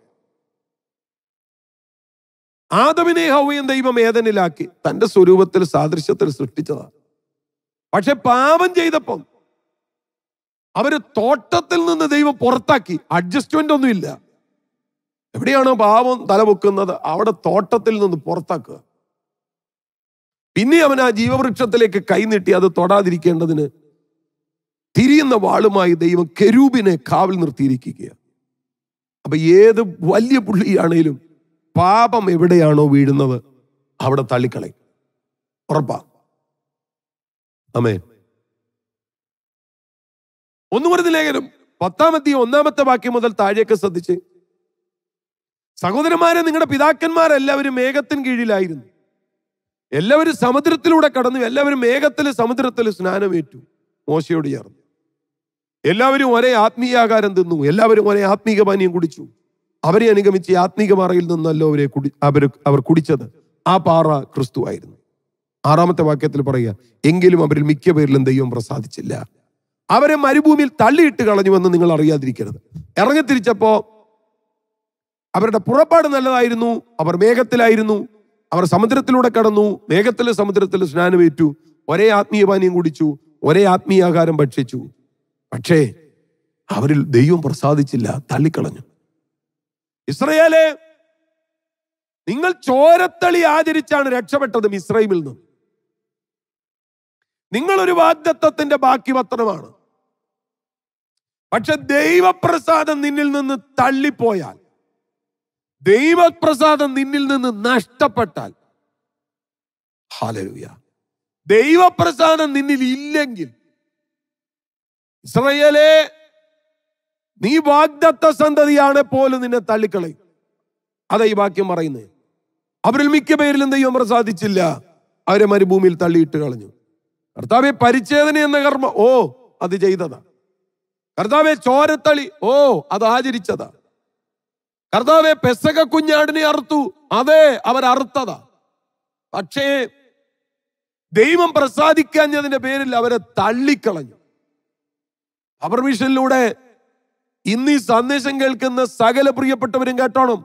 ആദമിനെ ഹവ്വയും ദൈവം ഏദനിലാക്കി തന്റെ സ്വരൂപത്തിൽ സാദൃശ്യത്തിൽ സൃഷ്ടിച്ചതാണ്. പക്ഷെ പാപം ചെയ്തപ്പം അവര് തോട്ടത്തിൽ നിന്ന് ദൈവം പുറത്താക്കി. അഡ്ജസ്റ്റ്മെന്റ് ഒന്നുമില്ല. എവിടെയാണോ പാപം തലപൊക്കുന്നത് അവിടെ തോട്ടത്തിൽ നിന്ന് പുറത്താക്കുക. പിന്നെ അവൻ ആ ജീവവൃക്ഷത്തിലേക്ക് കൈനീട്ടി അത് തൊടാതിരിക്കേണ്ടതിന് തിരിയുന്ന വാളുമായി ദൈവം കെരൂബിനെ കാവൽ നിർത്തിയിരിക്കുകയാണ്. അപ്പൊ ഏത് വലിയ പുള്ളിയാണേലും പാപം എവിടെയാണോ വീഴുന്നത് അവിടെ തള്ളിക്കളയും. ഉറപ്പാ. ആമേൻ. 1 കൊരിന്ത്യർ ലേഖനം 10-1 വാക്യം മുതൽ താഴേക്ക് ശ്രദ്ധിച്ച്, സഹോദരന്മാരെ, നിങ്ങളുടെ പിതാക്കന്മാരെല്ലാവരും മേഘത്തിന് കീഴിലായിരുന്നു. എല്ലാവരും സമുദ്രത്തിലൂടെ കടന്നു. എല്ലാവരും മേഘത്തില് സമുദ്രത്തിൽ സ്നാനമേറ്റു മോശയോട് ചേർന്നു. എല്ലാവരും ഒരേ ആത്മീയാകാരം തിന്നു. എല്ലാവരും ഒരേ ആത്മീക പാനീയം കുടിച്ചു. അവരെ അനുഗമിച്ച് ആത്മീക പാറയിൽ നിന്നല്ലോ അവർ കുടിച്ചത്. ആ പാറ ക്രിസ്തു ആയിരുന്നു. 6 വാക്യത്തിൽ പറയുക, എങ്കിലും അവരിൽ മിക്ക പേരിലും ദൈവം പ്രസാദിച്ചില്ല. അവരെ മരുഭൂമിയിൽ തള്ളിയിട്ട് കളഞ്ഞുവെന്ന് നിങ്ങൾ അറിയാതിരിക്കരുത്. ഇറങ്ങിത്തിരിച്ചപ്പോ അവരുടെ പുറപ്പാട് നല്ലതായിരുന്നു. അവർ മേഘത്തിലായിരുന്നു. അവർ സമുദ്രത്തിലൂടെ കടന്നു. സമുദ്രത്തിൽ സ്നാനമേറ്റു. ഒരേ ആത്മീയ പാനീയം കുടിച്ചു. ഒരേ ആത്മീയാഹാരം ഭക്ഷിച്ചു. പക്ഷേ അവരിൽ ദൈവം പ്രസാദിച്ചില്ല, തള്ളിക്കളഞ്ഞു. ഇസ്രായേലേ, നിങ്ങൾ ചോരത്തളി ആചരിച്ചാണ് രക്ഷപ്പെട്ടത് മിസ്രൈമിൽ നിന്ന്. നിങ്ങളൊരു വാഗ്ദത്തത്തിന്റെ ബാക്കി പത്രമാണ്. പക്ഷെ ദൈവപ്രസാദം നിന്നിൽ നിന്ന് തള്ളിപ്പോയാൽ, ദൈവപ്രസാദം നിന്നിൽ നിന്ന് നഷ്ടപ്പെട്ടാൽ, ഹല്ലേലൂയ, ദൈവപ്രസാദം നിന്നിൽ ഇല്ലെങ്കിൽ, ഇസ്രായേലേ, നീ വാഗ്ദത്ത സന്തതിയാണ് പോലും നിന്നെ തള്ളിക്കളയും. അതാ ഈ വാക്യം പറയുന്നത്. അവരിൽ മിക്ക പേരിലും ദൈവം പ്രസാദിച്ചില്ല, അവരെ മരുഭൂമിയിൽ തള്ളിയിട്ട് കളഞ്ഞു. കർത്താവെ, പരിച്ഛേദന എന്ന കർമ്മം, ഓ അത് ചെയ്തതാ. കർത്താവെ, ചോരത്തളി, ഓ അത് ആചരിച്ചതാ. കർത്താവെ, പെസക കുഞ്ഞാടിനെ അറുത്തു, അതെ അവർ അറുത്തതാ. പക്ഷേ ദൈവം പ്രസാദിക്കാഞ്ഞതിന്റെ പേരിൽ അവരെ തള്ളിക്കളഞ്ഞു. പവർവിഷനിലൂടെ ഇന്ന് ഈ സന്ദേശം കേൾക്കുന്ന സകല പ്രിയപ്പെട്ടവരും കേട്ടോണം.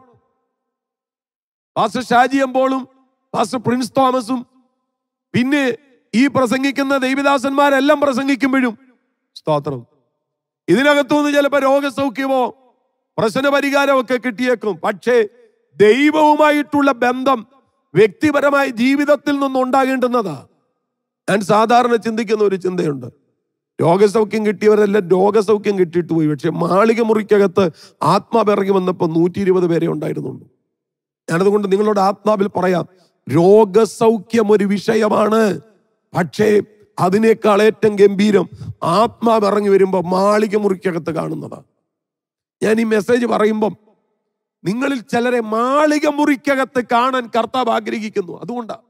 പാസ്റ്റർ ഷാജി അമ്പോളും പാസ്റ്റർ പ്രിൻസ് തോമസും പിന്നെ ഈ പ്രസംഗിക്കുന്ന ദൈവദാസന്മാരെല്ലാം പ്രസംഗിക്കുമ്പോഴും സ്തോത്രം, ഇതിനകത്തുനിന്ന് ചിലപ്പോൾ രോഗസൗഖ്യമോ പ്രശ്നപരിഹാരമോ ഒക്കെ കിട്ടിയേക്കും. പക്ഷേ ദൈവവുമായിട്ടുള്ള ബന്ധം വ്യക്തിപരമായ ജീവിതത്തിൽ നിന്നുണ്ടാകേണ്ടുന്നതാ. ഞാൻ സാധാരണ ചിന്തിക്കുന്ന ഒരു ചിന്തയുണ്ട്. രോഗസൗഖ്യം കിട്ടിയവരെല്ലാം രോഗസൗഖ്യം കിട്ടിയിട്ട് പോയി. പക്ഷെ മാളിക മുറിക്കകത്ത് ആത്മാവ് ഇറങ്ങി വന്നപ്പോൾ 120 പേരെ ഉണ്ടായിരുന്നുള്ളൂ. ഞാനതുകൊണ്ട് നിങ്ങളോട് ആത്മാവിൽ പറയാം, രോഗസൗഖ്യം ഒരു വിഷയമാണ്. പക്ഷേ അതിനേക്കാൾ ഏറ്റവും ഗംഭീരം ആത്മാവ് ഇറങ്ങി വരുമ്പോൾ മാളിക മുറിക്കകത്ത് കാണുന്നതാണ്. ഞാൻ ഈ മെസ്സേജ് പറയുമ്പം നിങ്ങളിൽ ചിലരെ മാളിക മുറിക്കകത്ത് കാണാൻ കർത്താവ് ആഗ്രഹിക്കുന്നു. അതുകൊണ്ടാണ്.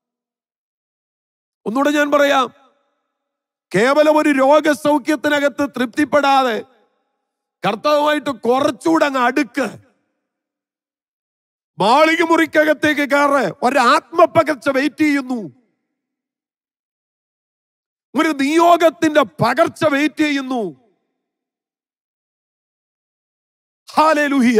ഒന്നുകൂടെ ഞാൻ പറയാം, കേവലം ഒരു രോഗസൗഖ്യത്തിനകത്ത് തൃപ്തിപ്പെടാതെ കർത്താവുമായിട്ട് കുറച്ചുകൂടെ അങ്ങ് അടുക്ക്. മാളിക മുറിക്കകത്തേക്ക് കയറ്. ഒരാത്മപകർച്ച വെയിറ്റ് ചെയ്യുന്നു, ഒരു നിയോഗത്തിന്റെ പകർച്ച വെയിറ്റ് ചെയ്യുന്നു. ഹല്ലേലൂയ.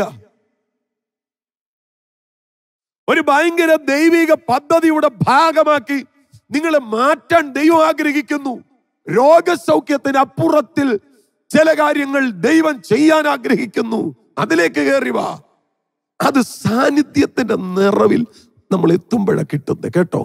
ഒരു ഭയങ്കര ദൈവിക പദ്ധതിയുടെ ഭാഗമാക്കി നിങ്ങളെ മാറ്റാൻ ദൈവം ആഗ്രഹിക്കുന്നു. രോഗസൗഖ്യത്തിന് അപ്പുറത്തിൽ ചില കാര്യങ്ങൾ ദൈവം ചെയ്യാൻ ആഗ്രഹിക്കുന്നു. അതിലേക്ക് കയറി വാ. അത് സാന്നിധ്യത്തിന്റെ നിറവിൽ നമ്മൾ എത്തുമ്പോഴാണ് കിട്ടുന്നത്. കേട്ടോ,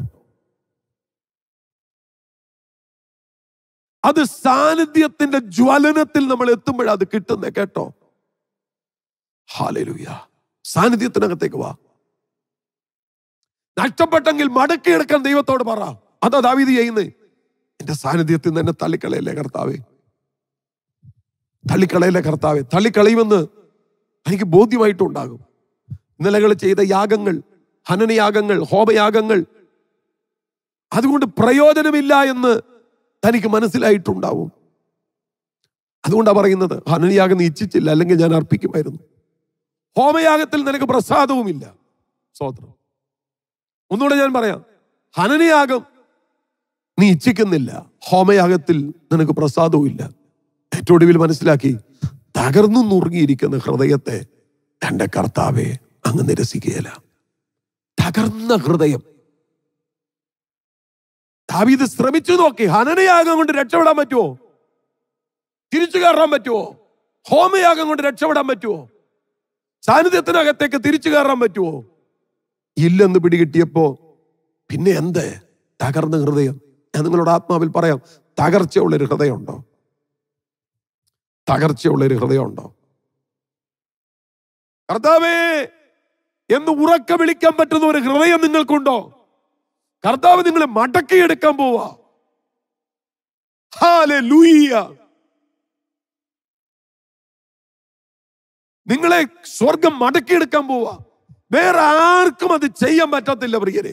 അത് സാന്നിധ്യത്തിന്റെ ജ്വലനത്തിൽ നമ്മൾ എത്തുമ്പോഴാണ് അത് കിട്ടുന്നത്. കേട്ടോ, ഹല്ലേലൂയ. സാന്നിധ്യത്തിനകത്തേക്ക് വാ. നഷ്ടപ്പെട്ടെങ്കിൽ മടക്കിയെടുക്കാൻ ദൈവത്തോട് പറ. അതാ ദാവീദ് ചെയ്യുന്നത്. എന്റെ സാന്നിധ്യത്തിൽ നിന്ന് എന്നെ തള്ളിക്കളയല്ലേ കർത്താവേ, തള്ളിക്കളയല്ലേ കർത്താവേ. തള്ളിക്കളയുമെന്ന് എനിക്ക് ബോധ്യമായിട്ടുണ്ടാകും. ഇന്നലകൾ ചെയ്ത യാഗങ്ങൾ, ഹനനയാഗങ്ങൾ, ഹോമയാഗങ്ങൾ, അതുകൊണ്ട് പ്രയോജനമില്ല എന്ന് തനിക്ക് മനസ്സിലായിട്ടുണ്ടാവും. അതുകൊണ്ടാണ് പറയുന്നത്, ഹനനയാഗം നീ ഇച്ഛിച്ചില്ല, അല്ലെങ്കിൽ ഞാൻ അർപ്പിക്കുമായിരുന്നു. ഹോമയാഗത്തിൽ നിനക്ക് പ്രസാദവുമില്ല. സ്തോത്രം. ഒന്നുകൂടെ ഞാൻ പറയാം, ഹനനയാഗം നീ ഇച്ഛിക്കുന്നില്ല, ഹോമയാഗത്തിൽ നിനക്ക് പ്രസാദവും ഇല്ല. ഏറ്റവും ഒടുവിൽ മനസ്സിലാക്കി, തകർന്നു നുറുങ്ങിയിരിക്കുന്ന ഹൃദയത്തെ തന്റെ കർത്താവെ അങ്ങ് നിരസിക്കുകയില്ല. തകർന്ന ഹൃദയം. ദാവീദ് ശ്രമിച്ചു നോക്കി. ഹനനയാഗം കൊണ്ട് രക്ഷപ്പെടാൻ പറ്റുമോ? തിരിച്ചു കയറാൻ പറ്റുമോ? ഹോമയാഗം കൊണ്ട് രക്ഷപ്പെടാൻ പറ്റുമോ? സാന്നിധ്യത്തിനകത്തേക്ക് തിരിച്ചു കയറാൻ പറ്റുമോ? ഇല്ലെന്ന് പിടികിട്ടിയപ്പോ പിന്നെ എന്ത്? തകർന്ന ഹൃദയം. ഞാൻ നിങ്ങളോട് ആത്മാവിൽ പറയാം, തകർച്ചയുള്ളൊരു ഹൃദയമുണ്ടോ? തകർച്ചയുള്ളൊരു ഹൃദയമുണ്ടോ? കർത്താവേ എന്ന് ഉറക്കെ വിളിക്കാൻ പറ്റുന്ന ഒരു ഹൃദയം നിങ്ങൾക്കുണ്ടോ? കർത്താവ് നിങ്ങളെ മടക്കിയെടുക്കാൻ പോവാ. ഹല്ലേലൂയ. നിങ്ങളെ സ്വർഗം മടക്കിയെടുക്കാൻ പോവാ. വേറെ ആർക്കും അത് ചെയ്യാൻ പറ്റത്തില്ല പ്രിയരെ.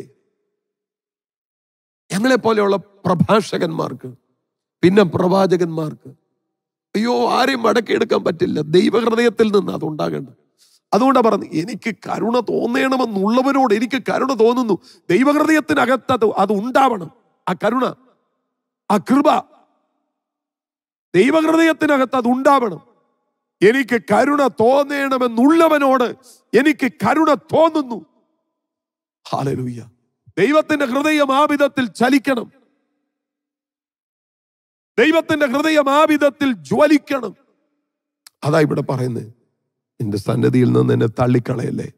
ഞങ്ങളെ പോലെയുള്ള പ്രഭാഷകന്മാർക്ക്, പിന്നെ പ്രവാചകന്മാർക്ക്, അയ്യോ, ആരെയും മടക്കിയെടുക്കാൻ പറ്റില്ല. ദൈവഹൃദയത്തിൽ നിന്ന് അതുണ്ടാകേണ്ടത്. അതുകൊണ്ടാണ് പറഞ്ഞത്, എനിക്ക് കരുണ തോന്നണമെന്നുള്ളവരോട് എനിക്ക് കരുണ തോന്നുന്നു. ദൈവഹൃദയത്തിനകത്ത് അത് ഉണ്ടാവണം. ആ കരുണ, ആ കൃപ ദൈവഹൃദയത്തിനകത്ത് അത് ഉണ്ടാവണം. എനിക്ക് കരുണ തോന്നണമെന്നുള്ളവനോട് എനിക്ക് കരുണ തോന്നുന്നു. ഹല്ലേലൂയ. ദൈവത്തിന്റെ ഹൃദയം ആ വിധത്തിൽ ചലിക്കണം. ദൈവത്തിന്റെ ഹൃദയം ആ വിധത്തിൽ ജ്വലിക്കണം. അതാ ഇവിടെ പറയുന്നത്, നിന്റെ സന്നിധിയിൽ നിന്ന് എന്നെ തള്ളിക്കളയല്ലേ.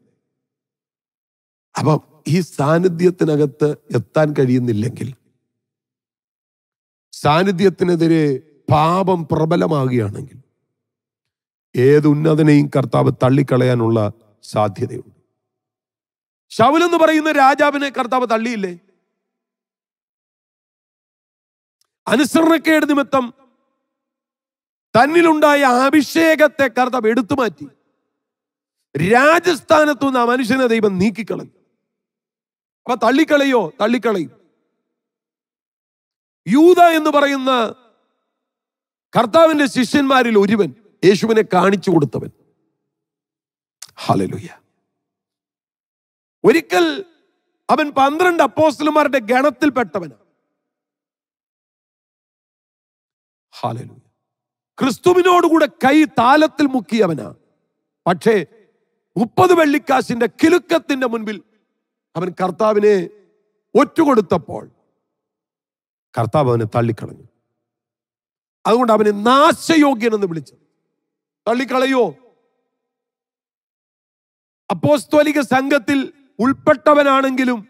അപ്പം ഈ സാന്നിധ്യത്തിനകത്ത് എത്താൻ കഴിയുന്നില്ലെങ്കിൽ, സാന്നിധ്യത്തിനെതിരെ പാപം പ്രബലമാകുകയാണെങ്കിൽ, ഏത് ഉന്നതനെയും കർത്താവ് തള്ളിക്കളയാനുള്ള സാധ്യതയുണ്ട്. ശൗൽ എന്ന് പറയുന്ന രാജാവിനെ കർത്താവ് തള്ളിയില്ലേ? അനുസരണക്കേട് നിമിത്തം തന്നിലുണ്ടായ അഭിഷേകത്തെ കർത്താവ് എടുത്തു മാറ്റി. രാജസ്ഥാനത്തു നിന്ന് ആ മനുഷ്യനെ ദൈവം നീക്കിക്കളഞ്ഞു. അപ്പൊ തള്ളിക്കളയോ? തള്ളിക്കളയും. യൂദ എന്ന് പറയുന്ന കർത്താവിന്റെ ശിഷ്യന്മാരിൽ ഒരുവൻ, യേശുവിനെ കാണിച്ചു കൊടുത്തവൻ. ഹല്ലേലൂയ. ഒരിക്കൽ അവൻ 12 അപ്പോസ്തലന്മാരുടെ ഗണത്തിൽപ്പെട്ടവനാണ്. ഹല്ലേലൂയ. ക്രിസ്തുവിനോടുകൂടെ കൈ താലത്തിൽ മുക്കിയവനാണ്. പക്ഷേ 30 വെള്ളിക്കാശിന്റെ കിലുക്കത്തിന്റെ മുൻപിൽ അവൻ കർത്താവിനെ ഒറ്റുകൊടുത്തപ്പോൾ കർത്താവ് അവനെ തള്ളിക്കളഞ്ഞു. അതുകൊണ്ട് അവനെ നാശയോഗ്യൻ എന്ന് വിളിച്ചു. തള്ളിക്കളയോ? അപ്പോസ്തോലിക സംഘത്തിൽ ഉൾപ്പെട്ടവനാണെങ്കിലും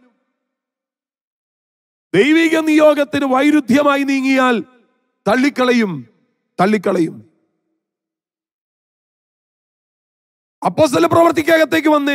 ദൈവിക നിയോഗത്തിന് വൈരുദ്ധ്യമായി നീങ്ങിയാൽ തള്ളിക്കളയും. അപ്പോസ്തല പ്രവർത്തിക്കകത്തേക്ക് വന്ന്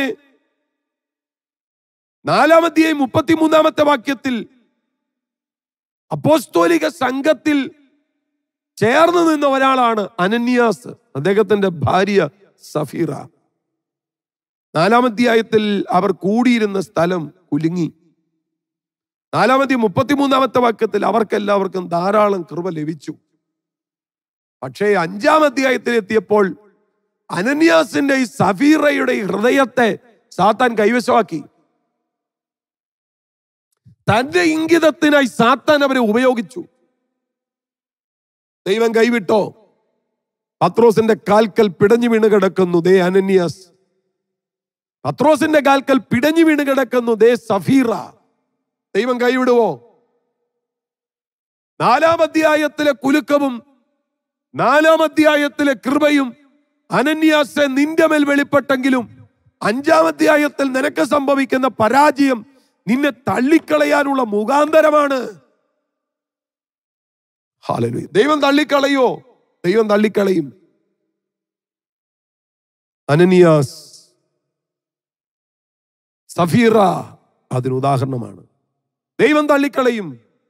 4-ാം അധ്യായം 33-ാമത്തെ വാക്യത്തിൽ അപ്പോസ്തോലിക സംഘത്തിൽ ചേർന്ന് നിന്ന ഒരാളാണ് അനന്യാസ്, അദ്ദേഹത്തിന്റെ ഭാര്യ സഫീറ. 4-ാം അധ്യായത്തിൽ അവർ കൂടിയിരുന്ന സ്ഥലം കുലുങ്ങി. 4-ാം അധ്യായം 33-ാമത്തെ വാക്യത്തിൽ അവർക്കെല്ലാവർക്കും ധാരാളം കൃപ ലഭിച്ചു. പക്ഷേ 5-ാം അധ്യായത്തിൽ എത്തിയപ്പോൾ അനന്യാസിന്റെ ഈ സഫീറയുടെ ഹൃദയത്തെ സാത്താൻ കൈവശമാക്കി. തന്റെ ഇംഗിതത്തിനായി സാത്താൻ അവരെ ഉപയോഗിച്ചു. ദൈവം കൈവിട്ടോ? പത്രോസിന്റെ കാൽക്കൽ പിടഞ്ഞു വീണ് കിടക്കുന്നു ദേ അനന്യാസ്. പത്രോസിന്റെ കാൽക്കൽ പിടഞ്ഞു വീണ് കിടക്കുന്നു ദേ സഫീറ. ദൈവം കൈവിടുവോ? 4-ാം അധ്യായത്തിലെ കുലുക്കവും 4-ാം അധ്യായത്തിലെ കൃപയും അനന്യാസെ നിന്റെ മേൽ വെളിപ്പെട്ടെങ്കിലും 5-ാം അധ്യായത്തിൽ നിനക്ക് സംഭവിക്കുന്ന പരാജയം നിന്നെ തള്ളിക്കളയാനുള്ള മുഖാന്തരമാണ്. ഹല്ലേലൂയ. ദൈവം തള്ളിക്കളയോ? ദൈവം തള്ളിക്കളയും. അനനിയാസ്, സഫീറ അതിന് ഉദാഹരണമാണ്. ദൈവം തള്ളിക്കളയും.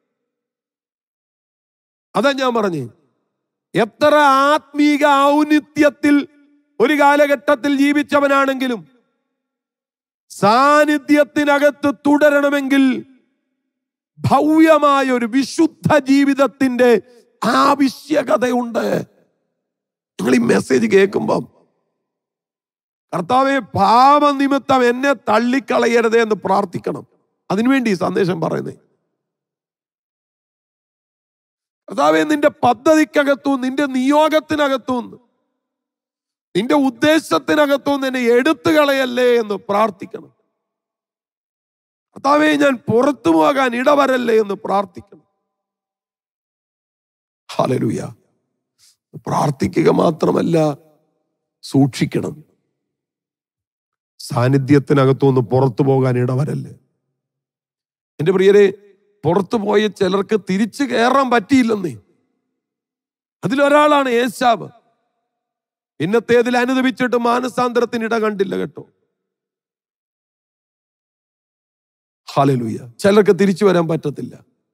അതാ ഞാൻ പറഞ്ഞു, എത്ര ആത്മീക ഔന്നിത്യത്തിൽ ഒരു കാലഘട്ടത്തിൽ ജീവിച്ചവനാണെങ്കിലും സാന്നിധ്യത്തിനകത്ത് തുടരണമെങ്കിൽ ഭവ്യമായ ഒരു വിശുദ്ധ ജീവിതത്തിന്റെ ആവശ്യകതയുണ്ട്. നിങ്ങൾ ഈ മെസ്സേജ് കേൾക്കുമ്പം കർത്താവേ, പാപനിമിത്തം എന്നെ തള്ളിക്കളയരുതേ എന്ന് പ്രാർത്ഥിക്കണം. അതിനുവേണ്ടി ഈ സന്ദേശം പറയുന്നത്. കർത്താവേ, നിന്റെ പദ്ധതിക്കകത്തും നിന്റെ നിയോഗത്തിനകത്തും നിന്റെ ഉദ്ദേശത്തിനകത്തും എന്നെ എടുത്തു കളയല്ലേ എന്ന് പ്രാർത്ഥിക്കണം. കർത്താവേ, ഞാൻ പുറത്തു പോകാൻ ഇടവരല്ലേ എന്ന് പ്രാർത്ഥിക്കണം. ഹല്ലേലൂയ. പ്രാർത്ഥിക്കുക മാത്രമല്ല, സൂക്ഷിക്കണം. സാന്നിധ്യത്തിനകത്തുനിന്ന് പുറത്തു പോകാൻ ഇടവരല്ലേ. എന്റെ പ്രിയരെ, പുറത്തു പോയ ചിലർക്ക് തിരിച്ചു കയറാൻ പറ്റിയില്ലെന്നേ. അതിലൊരാളാണ് ഏശാവ്. ഇന്നത്തേതിൽ അനുദപിച്ചിട്ട് മാനസാന്തരത്തിന് ഇട കണ്ടില്ല കേട്ടോ. ഹല്ലേലൂയ. ചിലർക്ക് തിരിച്ചു വരാൻ പറ്റത്തില്ല.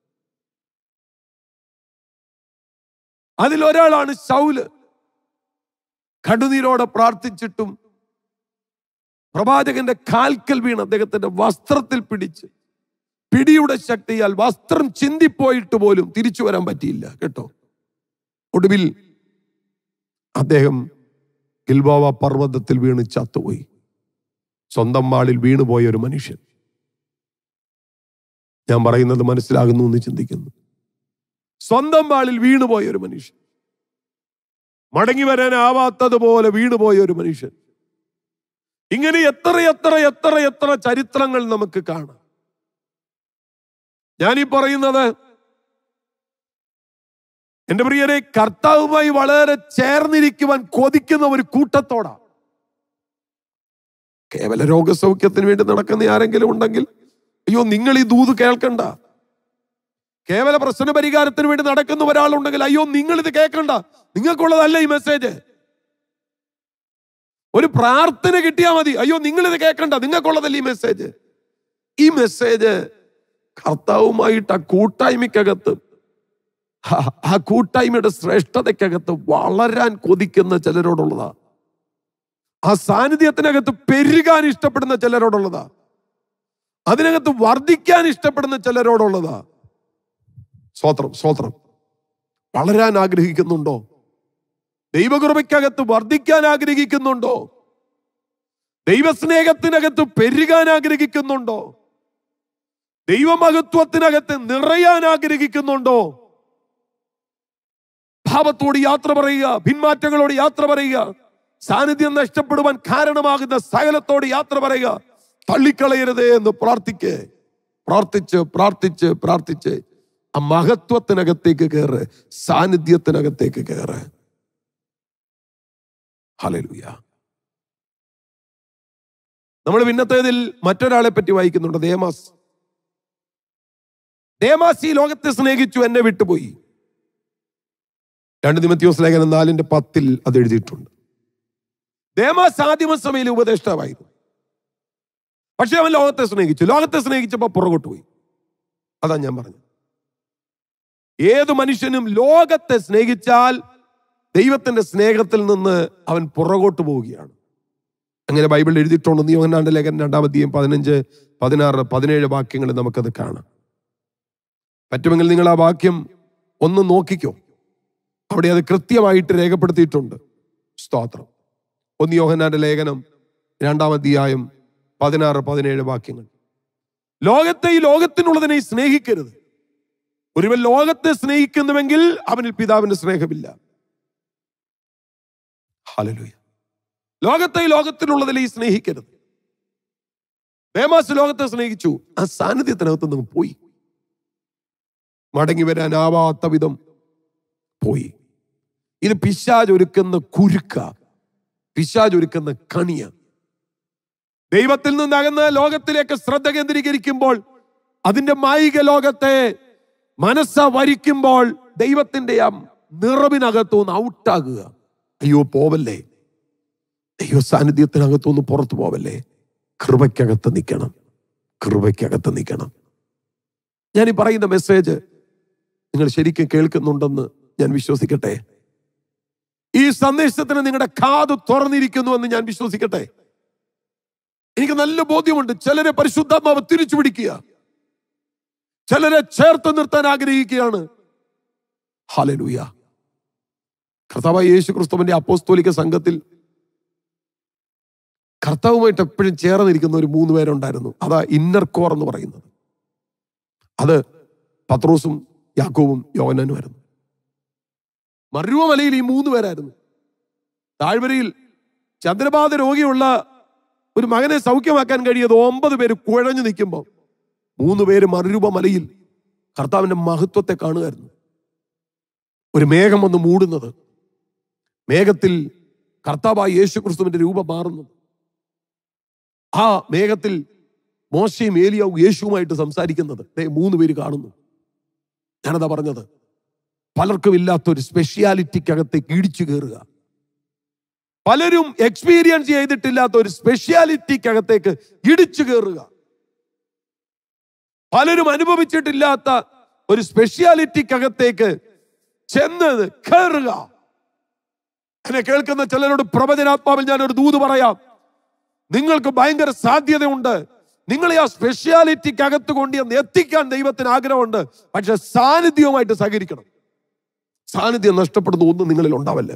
അതിലൊരാളാണ് ശൗല്. കടുനീരോടെ പ്രാർത്ഥിച്ചിട്ടും പ്രവാചകന്റെ കാൽക്കൽ വീണ് അദ്ദേഹത്തിന്റെ വസ്ത്രത്തിൽ പിടിച്ച് പിടിയുടെ ശക്തിയാൽ വസ്ത്രം ചിന്തിപ്പോയിട്ട് പോലും തിരിച്ചു വരാൻ പറ്റിയില്ല കേട്ടോ. ഒടുവിൽ അദ്ദേഹം ഗിൽബോവ പർവ്വതത്തിൽ വീണ് ചത്തുപോയി. സ്വന്തം വാളിൽ വീണുപോയ ഒരു മനുഷ്യൻ. ഞാൻ പറയുന്നത് മനസ്സിലാകുന്നു എന്ന് ചിന്തിക്കുന്നു. സ്വന്തം വാളിൽ വീണുപോയ ഒരു മനുഷ്യൻ, മടങ്ങി വരാനാവാത്തതുപോലെ വീണുപോയ ഒരു മനുഷ്യൻ. ഇങ്ങനെ എത്ര എത്ര എത്ര എത്ര ചരിത്രങ്ങൾ നമുക്ക് കാണാം. ഞാനീ പറയുന്നത് എന്റെ പ്രിയരെ, കർത്താവുമായി വളരെ ചേർന്നിരിക്കുവാൻ കൊതിക്കുന്ന ഒരു കൂട്ടത്തോടാ. കേവല രോഗസൗഖ്യത്തിന് വേണ്ടി നടക്കുന്ന ആരെങ്കിലും ഉണ്ടെങ്കിൽ, അയ്യോ നിങ്ങൾ ഈ ദൂത് കേൾക്കണ്ട. കേവല പ്രശ്ന പരിഹാരത്തിന് വേണ്ടി നടക്കുന്ന ഒരാളുണ്ടെങ്കിൽ, അയ്യോ നിങ്ങൾ ഇത് കേൾക്കണ്ട, നിങ്ങൾക്കുള്ളതല്ല ഈ മെസ്സേജ്. ഒരു പ്രാർത്ഥന കിട്ടിയാൽ മതി, അയ്യോ നിങ്ങൾ ഇത് കേൾക്കണ്ട, നിങ്ങൾക്കുള്ളതല്ല ഈ മെസ്സേജ്. ഈ മെസ്സേജ് കർത്താവുമായിട്ട് ആ കൂട്ടായ്മയ്ക്കകത്ത്, ആ കൂട്ടായ്മയുടെ ശ്രേഷ്ഠതയ്ക്കകത്ത് വളരാൻ കൊതിക്കുന്ന ചിലരോടുള്ളതാ. ആ സാന്നിധ്യത്തിനകത്ത് പെരുകാൻ ഇഷ്ടപ്പെടുന്ന ചിലരോടുള്ളതാ. അതിനകത്ത് വർദ്ധിക്കാൻ ഇഷ്ടപ്പെടുന്ന ചിലരോടുള്ളതാ. സ്തോത്രം, സ്തോത്രം. വളരാൻ ആഗ്രഹിക്കുന്നുണ്ടോ? ദൈവകൃപയ്ക്കകത്ത് വർദ്ധിക്കാൻ ആഗ്രഹിക്കുന്നുണ്ടോ? ദൈവസ്നേഹത്തിനകത്ത് പെരുകാൻ ആഗ്രഹിക്കുന്നുണ്ടോ? ദൈവമഹത്വത്തിനകത്ത് നിറയാൻ ആഗ്രഹിക്കുന്നുണ്ടോ? ഭാവത്തോട് യാത്ര പറയുക, പിന്മാറ്റങ്ങളോട് യാത്ര പറയുക, സാന്നിധ്യം നഷ്ടപ്പെടുവാൻ കാരണമാകുന്ന സകലത്തോട് യാത്ര പറയുക. തള്ളിക്കളയരുതേ എന്ന് പ്രാർത്ഥിച്ച് ആ മഹത്വത്തിനകത്തേക്ക് കയറ്, സാന്നിധ്യത്തിനകത്തേക്ക് കയറ്. ഹല്ലേലൂയ. നമ്മൾ പിന്നത്തേതിൽ മറ്റൊരാളെ പറ്റി വായിക്കുന്നുണ്ട്, ദേമാസ്. ദേമാസ് ഈ ലോകത്തെ സ്നേഹിച്ചു, എന്നെ വിട്ടുപോയി. 2 തിമോഥെയോസ് ലേഖനം 4:10 അത് എഴുതിയിട്ടുണ്ട്. ദേമാസ് ആദിമസഭയിൽ ഉപദേഷ്ടാവായിരുന്നു. പക്ഷെ അവൻ ലോകത്തെ സ്നേഹിച്ചപ്പോൾ പുറകോട്ട് പോയി. അതാ ഞാൻ പറഞ്ഞത്. ഏത് മനുഷ്യനും ലോകത്തെ സ്നേഹിച്ചാൽ ദൈവത്തിന്റെ സ്നേഹത്തിൽ നിന്ന് അവൻ പുറകോട്ട് പോവുകയാണ്. അങ്ങനെ ബൈബിളിൽ എഴുതിയിട്ടുണ്ട്. യോഹന്നാന്റെ ലേഖനം 2-ാം അധ്യായം 15, 16, 17 വാക്യങ്ങളിൽ നമുക്കത് കാണാം. പറ്റുമെങ്കിൽ നിങ്ങൾ ആ വാക്യം ഒന്ന് നോക്കിക്കോ. അവിടെ അത് കൃത്യമായിട്ട് രേഖപ്പെടുത്തിയിട്ടുണ്ട്. സ്തോത്രം. 1 യോഹന്നാന്റെ ലേഖനം 2-ാം അധ്യായം 16, 17 വാക്യങ്ങൾ. ഈ ലോകത്തിനുള്ളതിനെ സ്നേഹിക്കരുത്. ഒരുവൻ ലോകത്തെ സ്നേഹിക്കുന്നുവെങ്കിൽ അവനിൽ പിതാവിന്റെ സ്നേഹമില്ല. ഹല്ലേലൂയ. ലോകത്തിനുള്ളതിനെ സ്നേഹിക്കരുത്. ദേമാസ് ലോകത്തെ സ്നേഹിച്ചു, ആ സാന്നിധ്യത്തിനകത്ത് നിന്ന് പോയി. മടങ്ങി വരാനാവാത്ത വിധം പോയി. ഇത് പിശാച് ഒരുക്കുന്ന കുരുക്ക, പിശാച് ഒരുക്കുന്ന കണിയ. ദൈവത്തിൽ നിന്നകന്ന് ലോകത്തിലേക്ക് ശ്രദ്ധ കേന്ദ്രീകരിക്കുമ്പോൾ, അതിന്റെ മായിക ലോകത്തെ മനസ്സ വരിക്കുമ്പോൾ, ദൈവത്തിന്റെ ആ നിറവിനകത്തുനിന്ന് ഔട്ടാകുക. അയ്യോ പോവല്ലേ, ദൈവ സാന്നിധ്യത്തിനകത്തുനിന്ന് പുറത്തു പോവല്ലേ. കൃപയ്ക്കകത്ത് നിൽക്കണം. ഞാൻ ഈ പറയുന്ന മെസ്സേജ് നിങ്ങൾ ശരിക്കും കേൾക്കുന്നുണ്ടെന്ന് ഞാൻ വിശ്വസിക്കട്ടെ. ഈ സന്ദേശത്തിന് നിങ്ങളുടെ കാത് തുറന്നിരിക്കുന്നുവെന്ന് ഞാൻ വിശ്വസിക്കട്ടെ. എനിക്ക് നല്ല ബോധ്യമുണ്ട്. ചിലരെ പരിശുദ്ധാത്മാവ് തിരിച്ചു പിടിക്കുക, ചിലരെ ചേർത്ത് നിർത്താൻ ആഗ്രഹിക്കുകയാണ്. ഹല്ലേലൂയ. കർത്താവായ യേശു ക്രിസ്തുവിന്റെ അപ്പോസ്തോലിക സംഘത്തിൽ കർത്താവുമായിട്ട് എപ്പോഴും ചേർന്നിരിക്കുന്ന ഒരു 3 പേരുണ്ടായിരുന്നു. അതാ ഇന്നർ കോർ എന്ന് പറയുന്നത്. അത് പത്രോസും യാക്കോബും യോഹന്നാനുമായിരുന്നു. മരുവ മലയിൽ ഈ 3 പേരായിരുന്നു. താഴ്വരയിൽ ചന്ദ്രബാധ രോഗിയുള്ള ഒരു മകനെ സൗഖ്യമാക്കാൻ കഴിയാതെ 9 പേര് കുഴഞ്ഞു നിൽക്കുമ്പോൾ 3 പേര് മരുവ മലയിൽ കർത്താവിന്റെ മഹത്വത്തെ കാണുമായിരുന്നു. ഒരു മേഘം വന്ന് മൂടുന്നത്, മേഘത്തിൽ കർത്താവായ യേശു ക്രിസ്തുവിന്റെ രൂപം മാറുന്നത്, ആ മേഘത്തിൽ മോശയും ഏലിയാവും യേശുവുമായിട്ട് സംസാരിക്കുന്നത് 3 പേര് കാണുന്നു. ഞാനതാ പറഞ്ഞത്, പലർക്കും ഇല്ലാത്തൊരു സ്പെഷ്യാലിറ്റിക്കകത്തേക്ക് ഇടിച്ചു കയറുക. പലരും എക്സ്പീരിയൻസ് ചെയ്തിട്ടില്ലാത്ത ഒരു സ്പെഷ്യാലിറ്റിക്കകത്തേക്ക് ഇടിച്ചു കയറുക. പലരും അനുഭവിച്ചിട്ടില്ലാത്ത ഒരു സ്പെഷ്യാലിറ്റിക്കകത്തേക്ക് ചെന്ന് കയറുക. എന്നെ കേൾക്കുന്ന ചിലരോട് പ്രവചനാത്മാവിൽ ഞാനൊരു ദൂത് പറയാം. നിങ്ങൾക്ക് ഭയങ്കര സാധ്യതയുണ്ട്. നിങ്ങളെ ആ സ്പെഷ്യാലിറ്റിക്കകത്ത് കൊണ്ട് എത്തിക്കാൻ ദൈവത്തിന് ആഗ്രഹമുണ്ട്. പക്ഷെ സാന്നിധ്യവുമായിട്ട് സഹകരിക്കണം. സാന്നിധ്യം നഷ്ടപ്പെടുന്ന ഒന്നും നിങ്ങളിൽ ഉണ്ടാവല്ലേ.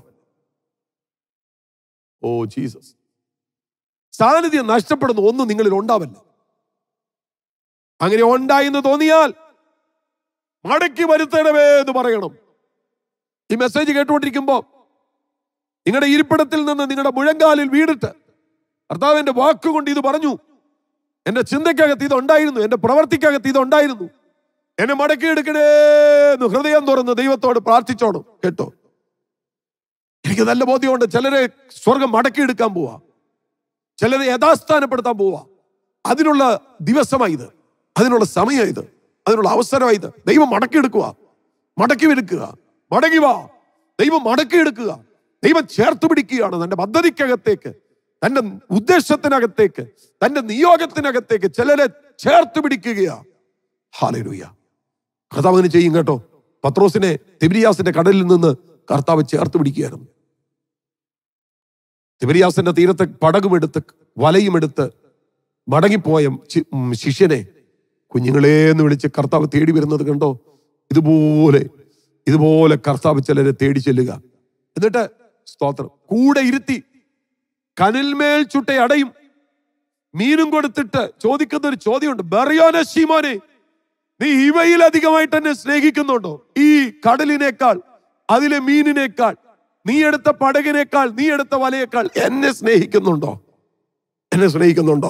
Oh Jesus. സാന്നിധ്യം നഷ്ടപ്പെടുന്ന ഒന്നും നിങ്ങളിൽ ഉണ്ടാവല്ലേ. അങ്ങനെ ഉണ്ടായെന്ന് തോന്നിയാൽ മടക്കി വരുത്തണമേ എന്ന് പറയണം. ഈ മെസ്സേജ് കേട്ടുകൊണ്ടിരിക്കുമ്പോൾ നിങ്ങളുടെ ഇരിപ്പിടത്തിൽ നിന്ന് നിങ്ങളുടെ മുഴങ്കാലിൽ വീണിട്ട്, കർത്താവിന്റെ വാക്കുകൊണ്ട് ഇത് പറഞ്ഞു, എന്റെ ചിന്തയ്ക്കകത്ത് ഇതുണ്ടായിരുന്നു, എന്റെ പ്രവർത്തിക്കകത്ത് ഇതുണ്ടായിരുന്നു, എന്നെ മടക്കിയെടുക്കണേ എന്ന് ഹൃദയം തുറന്ന് ദൈവത്തോട് പ്രാർത്ഥിച്ചോണം. കേട്ടോ, എനിക്ക് നല്ല ബോധ്യമുണ്ട്. ചിലരെ സ്വർഗം മടക്കിയെടുക്കാൻ പോവാ, ചിലരെ യഥാസ്ഥാനപ്പെടുത്താൻ പോവാ. അതിനുള്ള ദിവസമായത്, അതിനുള്ള സമയമായത്, അതിനുള്ള അവസരമായത്. ദൈവം മടക്കിയെടുക്കുക, മടക്കി എടുക്കുക, മടങ്ങി വാ. ദൈവം മടക്കിയെടുക്കുക. ദൈവം ചേർത്ത് പിടിക്കുകയാണ് തന്റെ പദ്ധതിക്കകത്തേക്ക്, തന്റെ ഉദ്ദേശത്തിനകത്തേക്ക്, തന്റെ നിയോഗത്തിനകത്തേക്ക് ചിലരെ ചേർത്ത് പിടിക്കുകയാ. ഹല്ലേലൂയ. കർത്താവ് അങ്ങനെ ചെയ്യും കേട്ടോ. പത്രോസിനെ തിബിരിയാസിന്റെ കടലിൽ നിന്ന് കർത്താവ് ചേർത്ത് പിടിക്കുകയായിരുന്നു. തിബിരിയാസിന്റെ തീരത്ത് പടകുമെടുത്ത് വലയുമെടുത്ത് മടങ്ങിപ്പോയ ശിഷ്യനെ കുഞ്ഞുങ്ങളെ എന്ന് വിളിച്ച് കർത്താവ് തേടി വരുന്നത് കണ്ടോ. ഇതുപോലെ കർത്താവ് ചിലരെ തേടി ചെല്ലുക. എന്നിട്ട് സ്തോത്രം കൂടെ ഇരുത്തി കനൽമേൽ ചുട്ട അടയും മീനും കൊടുത്തിട്ട് ചോദിക്കുന്ന ഒരു ചോദ്യമുണ്ട്. ബറിയോനെ ശീമോനെ, നീ ഇവയിലധികമായിട്ട് എന്നെ സ്നേഹിക്കുന്നുണ്ടോ? ഈ കടലിനേക്കാൾ, അതിലെ മീനിനേക്കാൾ, നീ എടുത്ത പടകിനേക്കാൾ, നീ എടുത്ത വലയേക്കാൾ എന്നെ സ്നേഹിക്കുന്നുണ്ടോ? എന്നെ സ്നേഹിക്കുന്നുണ്ടോ?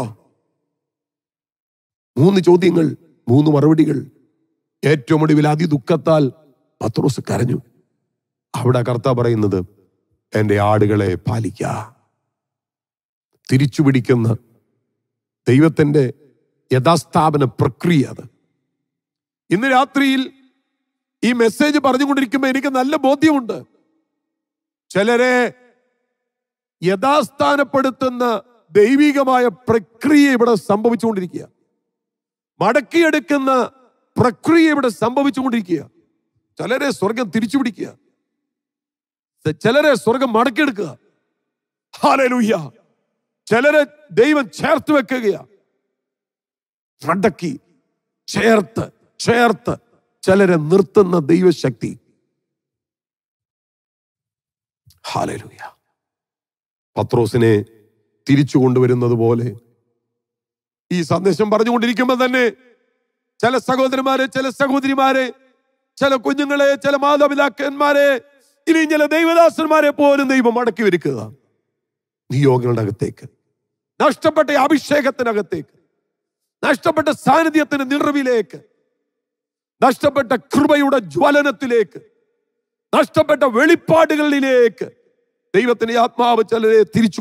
3 ചോദ്യങ്ങൾ, 3 മറുപടികൾ. ഏറ്റവും ഒടുവിൽ അതിദുഃഖത്താൽ പത്രോസ് കരഞ്ഞു. അവിടെ കർത്താവ് പറയുന്നത്, എന്റെ ആടുകളെ പാലിക്ക. തിരിച്ചു പിടിക്കുന്ന ദൈവത്തിന്റെ യഥാസ്ഥാപന പ്രക്രിയ അത്. ഇന്ന് രാത്രിയിൽ ഈ മെസ്സേജ് പറഞ്ഞുകൊണ്ടിരിക്കുമ്പോൾ എനിക്ക് നല്ല ബോധ്യമുണ്ട്. ചിലരെ യഥാസ്ഥാനപ്പെടുത്തുന്ന ദൈവികമായ പ്രക്രിയ ഇവിടെ സംഭവിച്ചുകൊണ്ടിരിക്കുക. മടക്കിയെടുക്കുന്ന പ്രക്രിയ ഇവിടെ സംഭവിച്ചുകൊണ്ടിരിക്കുക. ചിലരെ സ്വർഗം തിരിച്ചു പിടിക്കുക, ചിലരെ സ്വർഗം മടക്കിയെടുക്കുക. ഹല്ലേലൂയ. ചിലരെ ദൈവം ചേർത്ത് വെക്കുകയാ. മടക്കി ചേർത്ത് ചിലരെ നിർത്തുന്ന ദൈവശക്തി. ഹല്ലേലൂയ. പത്രോസിനെ തിരിച്ചു കൊണ്ടുവരുന്നത് പോലെ ഈ സന്ദേശം പറഞ്ഞുകൊണ്ടിരിക്കുമ്പോൾ തന്നെ ചില സഹോദരന്മാരെ, ചില സഹോദരിമാരെ, ചില കുഞ്ഞുങ്ങളെ, ചില മാതാപിതാക്കന്മാരെ, ഇനി ചില ദൈവദാസന്മാരെ പോലും ദൈവം മടക്കി ഒരുക്കുക. നിയോഗങ്ങളുടെ അകത്തേക്ക്, നഷ്ടപ്പെട്ട അഭിഷേകത്തിനകത്തേക്ക്, നഷ്ടപ്പെട്ട സാന്നിധ്യത്തിന്റെ നിറവിലേക്ക്, നഷ്ടപ്പെട്ട കൃപയുടെ ജ്വലനത്തിലേക്ക്, നഷ്ടപ്പെട്ട വെളിപ്പാടുകളിലേക്ക് ദൈവത്തിന്റെ ആത്മാവ് ചിലരെ തിരിച്ചു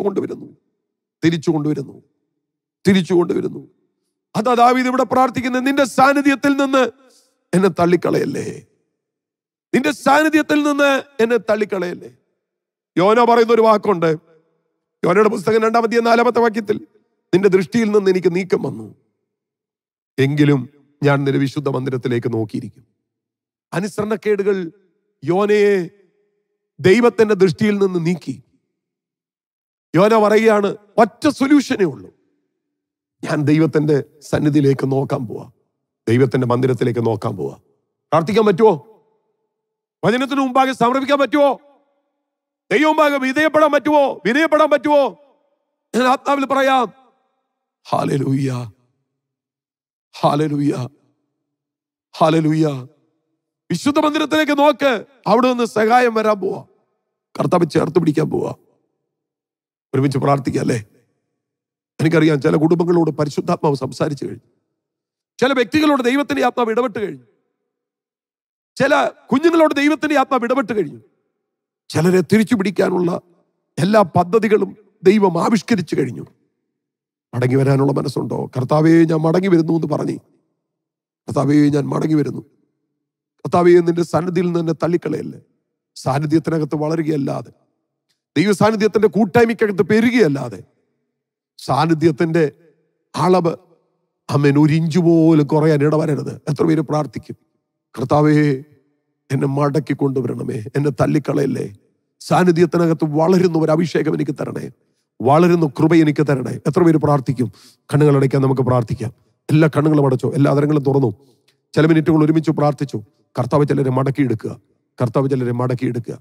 കൊണ്ടുവരുന്നു. അതാ ദാവീദ് ഇവിടെ പ്രാർത്ഥിക്കുന്നത്, നിന്റെ സാന്നിധ്യത്തിൽ നിന്ന് എന്നെ തള്ളിക്കളയല്ലേ, നിന്റെ സാന്നിധ്യത്തിൽ നിന്ന് എന്നെ തള്ളിക്കളയല്ലേ. യോന പറയുന്ന ഒരു വാക്കുണ്ട്, യോനയുടെ പുസ്തകം 2-ാം അധ്യായം 4-ാമത്തെ വാക്യത്തിൽ, നിന്റെ ദൃഷ്ടിയിൽ നിന്ന് എനിക്ക് നീക്കം വന്നു, എങ്കിലും ഞാൻ നിന്റെ വിശുദ്ധ മന്ദിരത്തിലേക്ക് നോക്കിയിരിക്കും. അനുസരണക്കേടുകൾ യോനയെ ദൈവത്തിന്റെ ദൃഷ്ടിയിൽ നിന്ന് നീക്കി. യോന പറയുകയാണ്, ഒറ്റ സൊല്യൂഷനേ ഉള്ളൂ, ഞാൻ ദൈവത്തിന്റെ സന്നിധിയിലേക്ക് നോക്കാൻ പോവാ, ദൈവത്തിന്റെ മന്ദിരത്തിലേക്ക് നോക്കാൻ പോവാ. പ്രാർത്ഥിക്കാൻ പറ്റുമോ? വചനത്തിന് മുമ്പാകെ സമർപ്പിക്കാൻ പറ്റുമോ? ദൈവം മുമ്പാകെ വിനയപ്പെടാൻ പറ്റുമോ? ഞാൻ ആത്മാവിൽ പറയാം, ഹല്ലേലൂയ, ഹല്ലേലൂയ, ഹല്ലേലൂയ. വിശുദ്ധ മന്ദിരത്തിലേക്ക് നോക്ക്, അവിടെ നിന്ന് സഹായം വരാൻ പോവാ, കർത്താവ് ചേർത്ത് പിടിക്കാൻ പോവാ. ഒരുമിച്ച് പ്രാർത്ഥിക്കാം അല്ലേ? എനിക്കറിയാം, ചില കുടുംബങ്ങളോട് പരിശുദ്ധാത്മാവ് സംസാരിച്ചു കഴിഞ്ഞു, ചില വ്യക്തികളോട് ദൈവത്തിന്റെ ആത്മാവ് ഇടപെട്ട് കഴിഞ്ഞു, ചില കുഞ്ഞുങ്ങളോട് ദൈവത്തിന്റെ ആത്മാവ് ഇടപെട്ട് കഴിഞ്ഞു. ചിലരെ തിരിച്ചു പിടിക്കാനുള്ള എല്ലാ പദ്ധതികളും ദൈവം ആവിഷ്കരിച്ചു കഴിഞ്ഞു. മടങ്ങി വരാനുള്ള മനസ്സുണ്ടോ? കർത്താവേ, ഞാൻ മടങ്ങി വരുന്നു എന്ന് പറഞ്ഞു. കർത്താവേ, ഞാൻ മടങ്ങി വരുന്നു. കർത്താവേ, നിന്റെ സന്നിധിയിൽ നിന്ന് എന്നെ തള്ളിക്കളയല്ലേ. സാന്നിധ്യത്തിനകത്ത് വളരുകയല്ലാതെ, ദൈവ സാന്നിധ്യത്തിന്റെ കൂട്ടായ്മയ്ക്കകത്ത് പെരുകയല്ലാതെ, സാന്നിധ്യത്തിന്റെ അളവ് അമ്മേൻ 1 ഇഞ്ച് പോലും കുറയാൻ ഇടവരരുത്. എത്ര പേര് പ്രാർത്ഥിക്കും, കർത്താവേ എന്നെ മടക്കി കൊണ്ടുവരണമേ, എന്നെ തള്ളിക്കളയല്ലേ. സാന്നിധ്യത്തിനകത്ത് വളരുന്ന ഒരു അഭിഷേകം എനിക്ക് തരണേ, വളരുന്ന കൃപ എനിക്ക് തരണേ. എത്ര പേര് പ്രാർത്ഥിക്കും? കണ്ണുകളടയ്ക്കാൻ നമുക്ക് പ്രാർത്ഥിക്കാം. എല്ലാ കണ്ണുകളും അടച്ചോ, എല്ലാ അതരങ്ങളും തുറന്നു. ചില മിനിറ്റുകൾ ഒരുമിച്ച് പ്രാർത്ഥിച്ചു. കർത്താവ് ചിലരെ മടക്കിയെടുക്കുക, കർത്താവ് ചിലരെ മടക്കിയെടുക്കുക.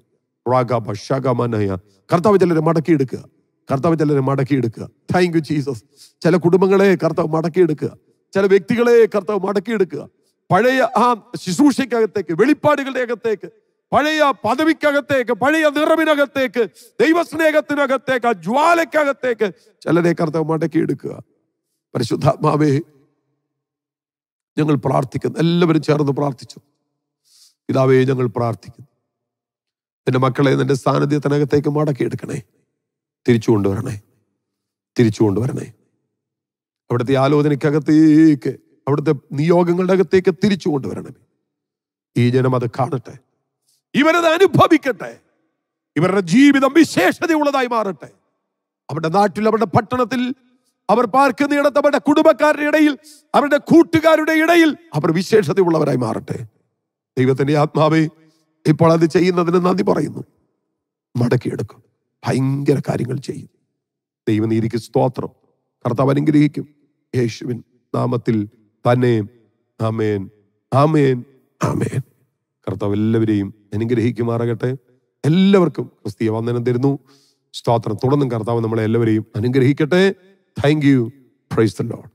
കർത്താവ് ചിലരെ മടക്കിയെടുക്കുക, കർത്താവ് ചിലരെ മടക്കിയെടുക്കുക. Thank you Jesus. ചില കുടുംബങ്ങളെ കർത്താവ് മടക്കിയെടുക്കുക, ചില വ്യക്തികളെ കർത്താവ് മടക്കിയെടുക്കുക. പഴയ ആ ശുശ്രൂഷയ്ക്കകത്തേക്ക്, വെളിപ്പാടുകളുടെ അകത്തേക്ക്, പഴയ പദവിക്കകത്തേക്ക്, പഴയ നിറവിനകത്തേക്ക്, ദൈവസ്നേഹത്തിനകത്തേക്ക്, ആ ജ്വാലയ്ക്കകത്തേക്ക് ചിലരെ കർത്താവ് മടക്കിയെടുക്കുക. പരിശുദ്ധാത്മാവേ, ഞങ്ങൾ പ്രാർത്ഥിക്കുന്നു. എല്ലാവരും ചേർന്ന് പ്രാർത്ഥിച്ചു. പിതാവേ, ഞങ്ങൾ പ്രാർത്ഥിക്കുന്നു, എൻ്റെ മക്കളെ നിന്റെ സാന്നിധ്യത്തിനകത്തേക്ക് മടക്കിയെടുക്കണേ, തിരിച്ചു കൊണ്ടുവരണേ. അവിടുത്തെ ആലോചനയ്ക്കകത്തേക്ക്, അവിടുത്തെ നിയോഗങ്ങളുടെ അകത്തേക്ക് തിരിച്ചു കൊണ്ടുവരണമേ. ഈ ജനം അത് കാണട്ടെ, ഇവരത് അനുഭവിക്കട്ടെ, ഇവരുടെ ജീവിതം വിശേഷതയുള്ളതായി മാറട്ടെ. അവരുടെ നാട്ടിൽ, അവരുടെ പട്ടണത്തിൽ, അവർ പാർക്കുന്നിടത്ത്, അവരുടെ കുടുംബക്കാരുടെ ഇടയിൽ, അവരുടെ കൂട്ടുകാരുടെ ഇടയിൽ അവർ വിശേഷതയുള്ളവരായി മാറട്ടെ. ദൈവത്തിന്റെ ആത്മാവേ, ഇപ്പോൾ അത് ചെയ്യുന്നതിന് നന്ദി പറയുന്നു. മടക്കിയെടുക്കും, ഭയങ്കര കാര്യങ്ങൾ ചെയ്യും. ദൈവനീതിക്ക് സ്തോത്രം. കർത്താവ് അനുഗ്രഹിക്കും, യേശുവിൻ നാമത്തിൽ തന്നെ. ആമേൻ, ആമേൻ, ആമേൻ. കർത്താവ് എല്ലാവരെയും അനുഗ്രഹിക്കുമാറാകട്ടെ. എല്ലാവർക്കും ക്രിസ്തീയ വന്ദനം തരുന്നു. സ്തോത്രം. തുടർന്നും കർത്താവ് നമ്മളെ എല്ലാവരെയും അനുഗ്രഹിക്കട്ടെ. Thank you. Praise the Lord.